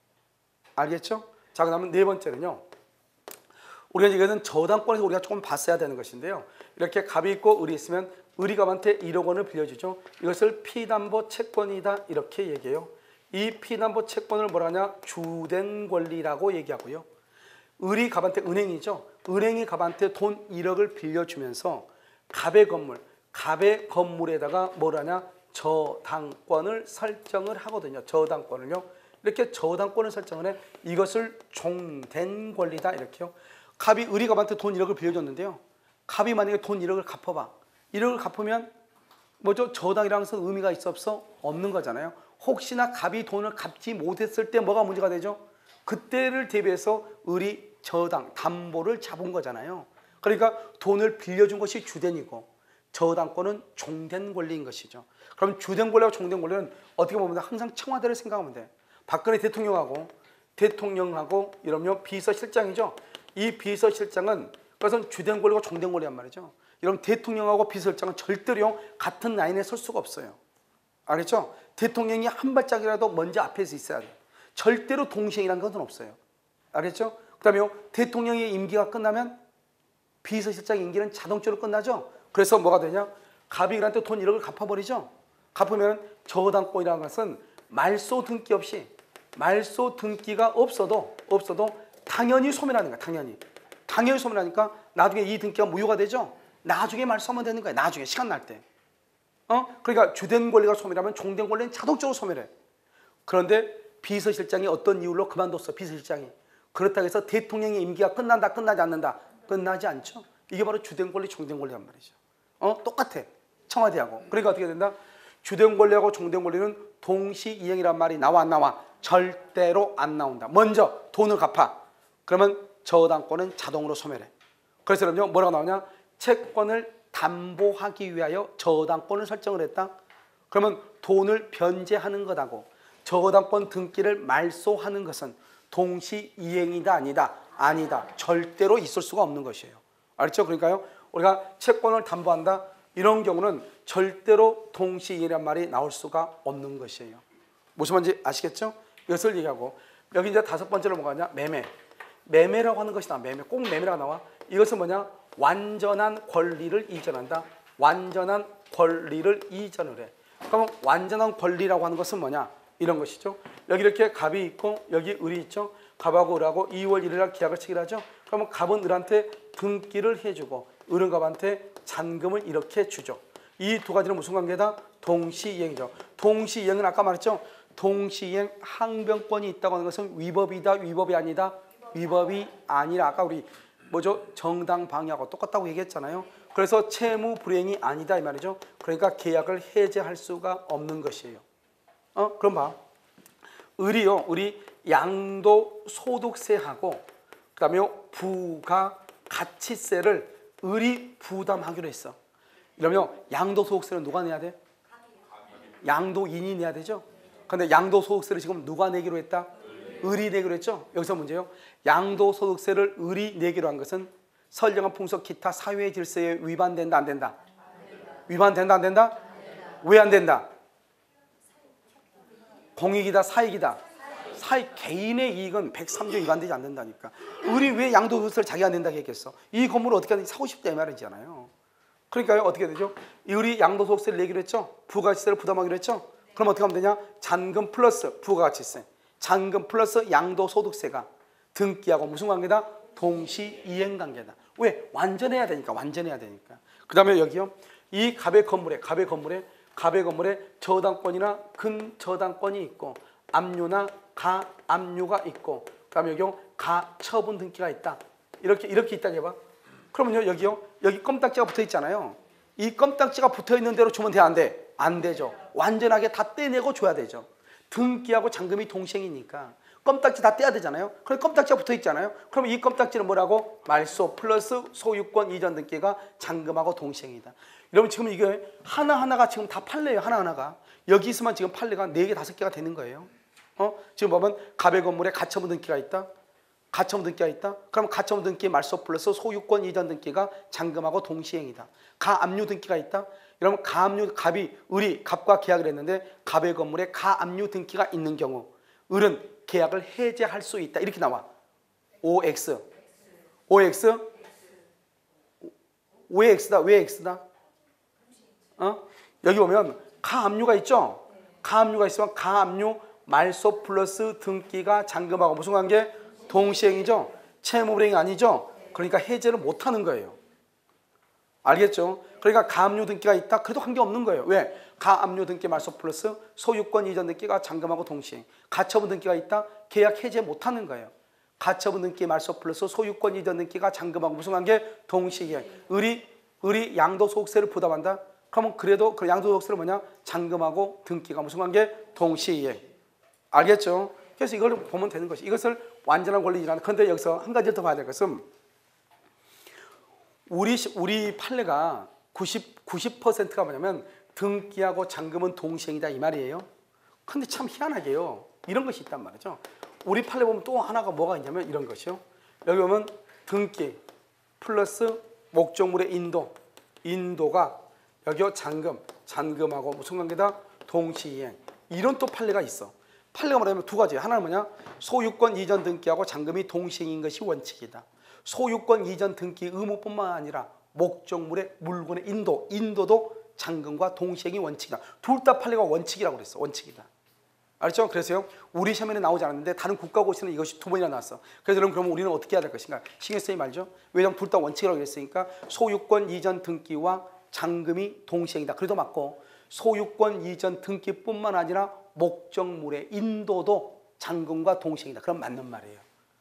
알겠죠? 자, 그다음은 네 번째는요. 우리가 이거는 저당권에서 우리가 조금 봤어야 되는 것인데요. 이렇게 갑이 있고 을이 있으면 을이 갑한테 일억 원을 빌려주죠. 이것을 피담보 채권이다 이렇게 얘기해요. 이 피담보 채권을 뭐라 하냐? 주된 권리라고 얘기하고요. 을이 갑한테 은행이죠. 은행이 갑한테 돈 일억을 빌려주면서 갑의 건물, 갑의 건물에다가 뭘 하냐? 저당권을 설정을 하거든요. 저당권을요. 이렇게 저당권을 설정을 해. 이것을 종된 권리다 이렇게요. 갑이 을이 갑한테 돈 일억을 빌려줬는데요. 갑이 만약에 돈 일억을 갚아봐. 일억을 갚으면 뭐죠? 저당이라는 것은 의미가 있어 없어? 없는 거잖아요. 혹시나 갑이 돈을 갚지 못했을 때 뭐가 문제가 되죠? 그때를 대비해서 을이 저당, 담보를 잡은 거잖아요. 그러니까 돈을 빌려준 것이 주된이고 저당권은 종된 권리인 것이죠. 그럼 주된 권리와 종된 권리는 어떻게 보면 항상 청와대를 생각하면 돼. 박근혜 대통령하고 대통령하고 이러면 비서실장이죠. 이 비서실장은 그것은 주된 권리와 종된 권리란 말이죠. 이런 대통령하고 비서실장은 절대로 같은 라인에 설 수가 없어요. 알겠죠? 대통령이 한 발짝이라도 먼저 앞에서 있어야 돼. 절대로 동시행이라는 것은 없어요. 알겠죠? 그 다음에 대통령의 임기가 끝나면 비서실장 임기는 자동적으로 끝나죠. 그래서 뭐가 되냐? 갑이 을한테 돈 일억을 갚아버리죠. 갚으면 저당권이라는 것은 말소 등기 없이, 말소 등기가 없어도 없어도 당연히 소멸하는 거야. 당연히 당연히 소멸하니까 나중에 이 등기가 무효가 되죠. 나중에 말소하면 되는 거야. 나중에 시간 날 때. 어? 그러니까 주된 권리가 소멸하면 종된 권리는 자동적으로 소멸해. 그런데 비서실장이 어떤 이유로 그만뒀어. 비서실장이. 그렇다고 해서 대통령의 임기가 끝난다, 끝나지 않는다. 끝나지 않죠. 이게 바로 주된 권리, 종된 권리란 말이죠. 어? 똑같아. 청와대하고. 그러니까 어떻게 된다? 주된 권리하고 종된 권리는 동시이행이란 말이 나와 안 나와? 절대로 안 나온다. 먼저 돈을 갚아. 그러면 저당권은 자동으로 소멸해. 그래서 그럼요, 뭐라고 나오냐? 채권을 담보하기 위하여 저당권을 설정을 했다. 그러면 돈을 변제하는 것하고 저당권 등기를 말소하는 것은 동시이행이다 아니다? 아니다. 절대로 있을 수가 없는 것이에요. 알죠? 그러니까요, 우리가 채권을 담보한다 이런 경우는 절대로 동시이행이란 말이 나올 수가 없는 것이에요. 무슨 말인지 아시겠죠? 이것을 얘기하고, 여기 이제 다섯 번째로 뭐가 있냐? 매매. 매매라고 하는 것이 나와. 매매. 꼭 매매라고 나와. 이것은 뭐냐? 완전한 권리를 이전한다. 완전한 권리를 이전을 해. 그러면 완전한 권리라고 하는 것은 뭐냐? 이런 것이죠. 여기 이렇게 갑이 있고 여기 을이 있죠. 갑하고 을하고 이월 일일 날 계약을 체결하죠. 그러면 갑은 을한테 등기를 해주고 을은 갑한테 잔금을 이렇게 주죠. 이 두 가지는 무슨 관계다? 동시이행이죠. 동시이행은 아까 말했죠. 동시이행 항변권이 있다고 하는 것은 위법이다, 위법이 아니다? 위법이 아니라. 아까 우리 뭐죠? 정당 방해하고 똑같다고 얘기했잖아요. 그래서 채무 불이행이 아니다 이 말이죠. 그러니까 계약을 해제할 수가 없는 것이에요. 어? 그럼 봐. 을이요. 을이 양도소득세하고 그다음에 부가가치세를 을이 부담하기로 했어. 이러면 양도소득세는 누가 내야 돼? 양도인이 내야 되죠. 근데 양도소득세를 지금 누가 내기로 했다? 을이 내기로 했죠. 여기서 문제요. 양도소득세를 을이 내기로 한 것은 선량한 풍속 기타 사회 질서에 위반된다 안 된다? 위반된다 안 된다? 왜 안 된다? 공익이다 사익이다? 사익. 개인의 이익은 백삼 조 위반되지 않는다니까. 을이 왜 양도소득세를 자기가 낸다고 했겠어? 이 건물을 어떻게든 사고 싶다 이 말이잖아요. 그러니까요 어떻게 되죠? 을이 양도소득세를 내기로 했죠. 부가가치세를 부담하기로 했죠. 그럼 어떻게 하면 되냐? 잔금 플러스 부가가치세, 잔금 플러스 양도소득세가 등기하고 무슨 관계다? 동시이행관계다. 왜? 완전해야 되니까. 완전해야 되니까. 그 다음에 여기요. 이 갑의 건물에 갑의 건물에 갑의 건물에 저당권이나 근저당권이 있고 압류나 가압류가 있고 그다음에 여기요 가처분 등기가 있다. 이렇게 이렇게 있다고 해봐. 그러면요 여기요 여기 껌딱지가 붙어 있잖아요. 이 껌딱지가 붙어 있는 대로 주면 돼 안 돼? 안 되죠. 완전하게 다 떼내고 줘야 되죠. 등기하고 잔금이 동시행이니까 껌딱지 다 떼야 되잖아요. 그럼 껌딱지가 붙어 있잖아요. 그럼 이 껌딱지는 뭐라고? 말소 플러스 소유권 이전 등기가 잔금하고 동시행이다. 여러분 지금 이게 하나하나가 지금 다 판례예요. 하나하나가. 여기 있으면 지금 판례가 네 개, 다섯 개가 되는 거예요. 어? 지금 보면 갑의 건물에 가처분 등기가 있다. 가처분 등기가 있다. 그럼 가처분 등기 말소 플러스 소유권 이전 등기가 잔금하고 동시행이다. 가압류 등기가 있다. 여러분 가압류 갑이 을이 갑과 계약을 했는데 갑의 건물에 가압류 등기가 있는 경우 을은 계약을 해제할 수 있다. 이렇게 나와. 오엑스. 오엑스. 왜 X다? 왜 X다? 어? 여기 보면 가압류가 있죠? 가압류가 있으면 가압류 말소 플러스 등기가 잔금하고 무슨 관계? 동시행이죠? 채무불이행이 아니죠? 그러니까 해제를 못하는 거예요. 알겠죠? 그러니까 가압류 등기가 있다? 그래도 관계없는 거예요. 왜? 가압류 등기 말소 플러스 소유권 이전 등기가 잔금하고 동시행. 가처분 등기가 있다? 계약 해제 못하는 거예요. 가처분 등기 말소 플러스 소유권 이전 등기가 잔금하고 무슨 관계? 동시행. 을이, 을이 양도소득세를 부담한다? 그러면 그래도 그 양도소득세를 뭐냐? 잔금하고 등기가 무슨 관계? 동시행. 알겠죠? 그래서 이걸 보면 되는 것이 이것을 완전한 권리이라는. 그런데 여기서 한 가지 더 봐야 될 것은 우리 우리 판례가 구십, 구십 퍼센트가 뭐냐면 등기하고 잔금은 동시행이다 이 말이에요. 근데 참 희한하게요. 이런 것이 있단 말이죠. 우리 판례 보면 또 하나가 뭐가 있냐면 이런 것이요. 여기 보면 등기 플러스 목적물의 인도. 인도가 여기요 잔금. 잔금하고 무슨 관계다? 동시이행. 이런 또 판례가 있어. 판례가 뭐냐면 두 가지. 하나는 뭐냐? 소유권 이전 등기하고 잔금이 동시행인 것이 원칙이다. 소유권 이전 등기 의무뿐만 아니라 목적물의 물건의 인도, 인도도 잔금과 동시행이 원칙이다. 둘 다 판례가 원칙이라고 그랬어. 원칙이다. 알죠? 그래서요. 우리 시험에는 나오지 않았는데 다른 국가고시는 이것이 두 번이나 나왔어. 그래서 여러분 그러면 우리는 어떻게 해야 될 것인가? 신경 쓰지 말죠. 왜냐하면 둘 다 원칙이라고 했으니까 소유권 이전 등기와 잔금이 동시행이다. 그래도 맞고 소유권 이전 등기뿐만 아니라 목적물의 인도도 잔금과 동시행이다. 그럼 맞는 말이에요.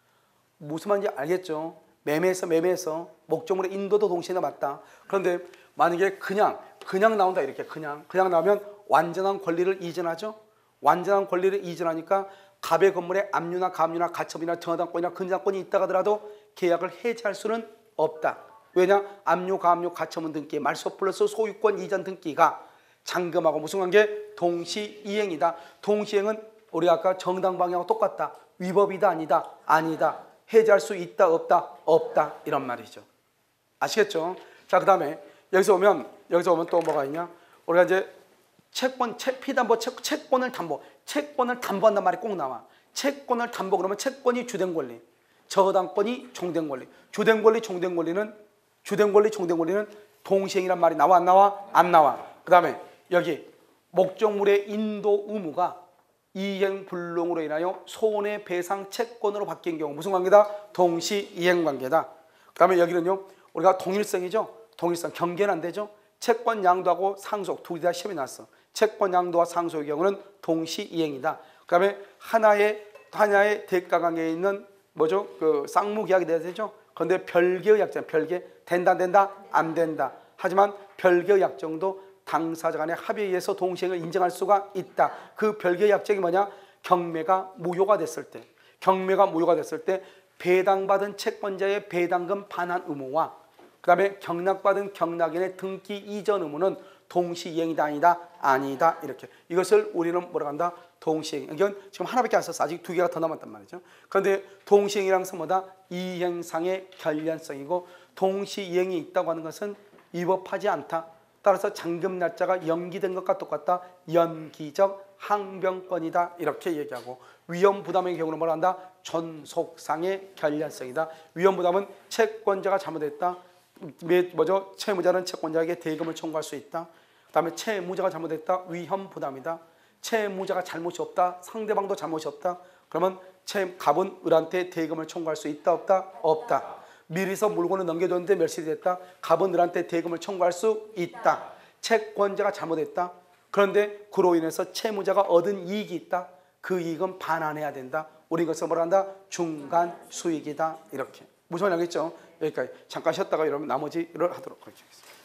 무슨 말인지 알겠죠? 매매에서 매매에서 목적물의 인도도 동시행이다 맞다. 그런데 만약에 그냥 그냥 나온다 이렇게 그냥 그냥 나오면 완전한 권리를 이전하죠. 완전한 권리를 이전하니까 갑의 건물에 압류나 가압류나 가처분이나 저당권이나 근저당권이 있다 하더라도 계약을 해지할 수는 없다. 왜냐? 압류, 가압류, 가처분 등기, 말소 플러스 소유권 이전 등기가 잔금하고 무슨 관계? 동시이행이다. 동시이행은 우리가 아까 정당 방향하고 똑같다. 위법이다 아니다? 아니다. 해지할 수 있다 없다? 없다. 이런 말이죠. 아시겠죠? 자, 그 다음에 여기서 보면 여기서 보면 또 뭐가 있냐? 우리가 이제 채권, 채, 피담보, 채, 채권을 담보, 채권을 담보한단 말이 꼭 나와. 채권을 담보 그러면 채권이 주된 권리, 저당권이 종된 권리. 주된 권리, 종된 권리는 주된 권리, 종된 권리는 동시행이란 말이 나와 안 나와? 안 나와. 그 다음에 여기 목적물의 인도 의무가 이행 불능으로 인하여 손해배상 채권으로 바뀐 경우 무슨 관계다? 동시이행 관계다. 그 다음에 여기는요 우리가 동일성이죠. 동일성 경계는 안 되죠. 채권 양도하고 상속 둘 다 시험에 나왔어. 채권 양도와 상속의 경우는 동시이행이다. 그 다음에 하나의 하나의 대가 관계에 있는 뭐죠? 그 쌍무계약이 돼야 되죠. 그런데 별개의 약정, 별개 된다 안 된다? 안 된다. 하지만 별개의 약정도 당사자 간의 합의에 의해서 동시행을 인정할 수가 있다. 그 별개의 약정이 뭐냐? 경매가 무효가 됐을 때, 경매가 무효가 됐을 때 배당받은 채권자의 배당금 반환 의무와 그 다음에 경락받은 경락인의 등기 이전 의무는 동시이행이다 아니다 아니다 이렇게 이것을 우리는 뭐라고 한다 동시이행. 이건 지금 하나밖에 안 썼어. 아직 두 개가 더 남았단 말이죠. 그런데 동시이행이란 것은 뭐다 이행상의 결련성이고 동시이행이 있다고 하는 것은 위법하지 않다. 따라서 잔금 날짜가 연기된 것과 똑같다. 연기적 항변권이다 이렇게 얘기하고 위험부담의 경우는 뭐라 한다 존속상의 결련성이다. 위험부담은 채권자가 잘못했다. 뭐죠? 채무자는 채권자에게 대금을 청구할 수 있다. 그 다음에 채무자가 잘못했다. 위험부담이다. 채무자가 잘못이 없다. 상대방도 잘못이 없다. 그러면 채, 갑은 을한테 대금을 청구할 수 있다 없다? 없다. 미리서 물건을 넘겨줬는데 멸실이 됐다. 갑은 을한테 대금을 청구할 수 있다. 채권자가 잘못했다. 그런데 그로 인해서 채무자가 얻은 이익이 있다. 그 이익은 반환해야 된다. 우리 이것을 뭐라 한다? 중간 수익이다. 이렇게. 무슨 말이겠죠? 여기까지 잠깐 쉬었다가 여러분 나머지를 하도록 하겠습니다.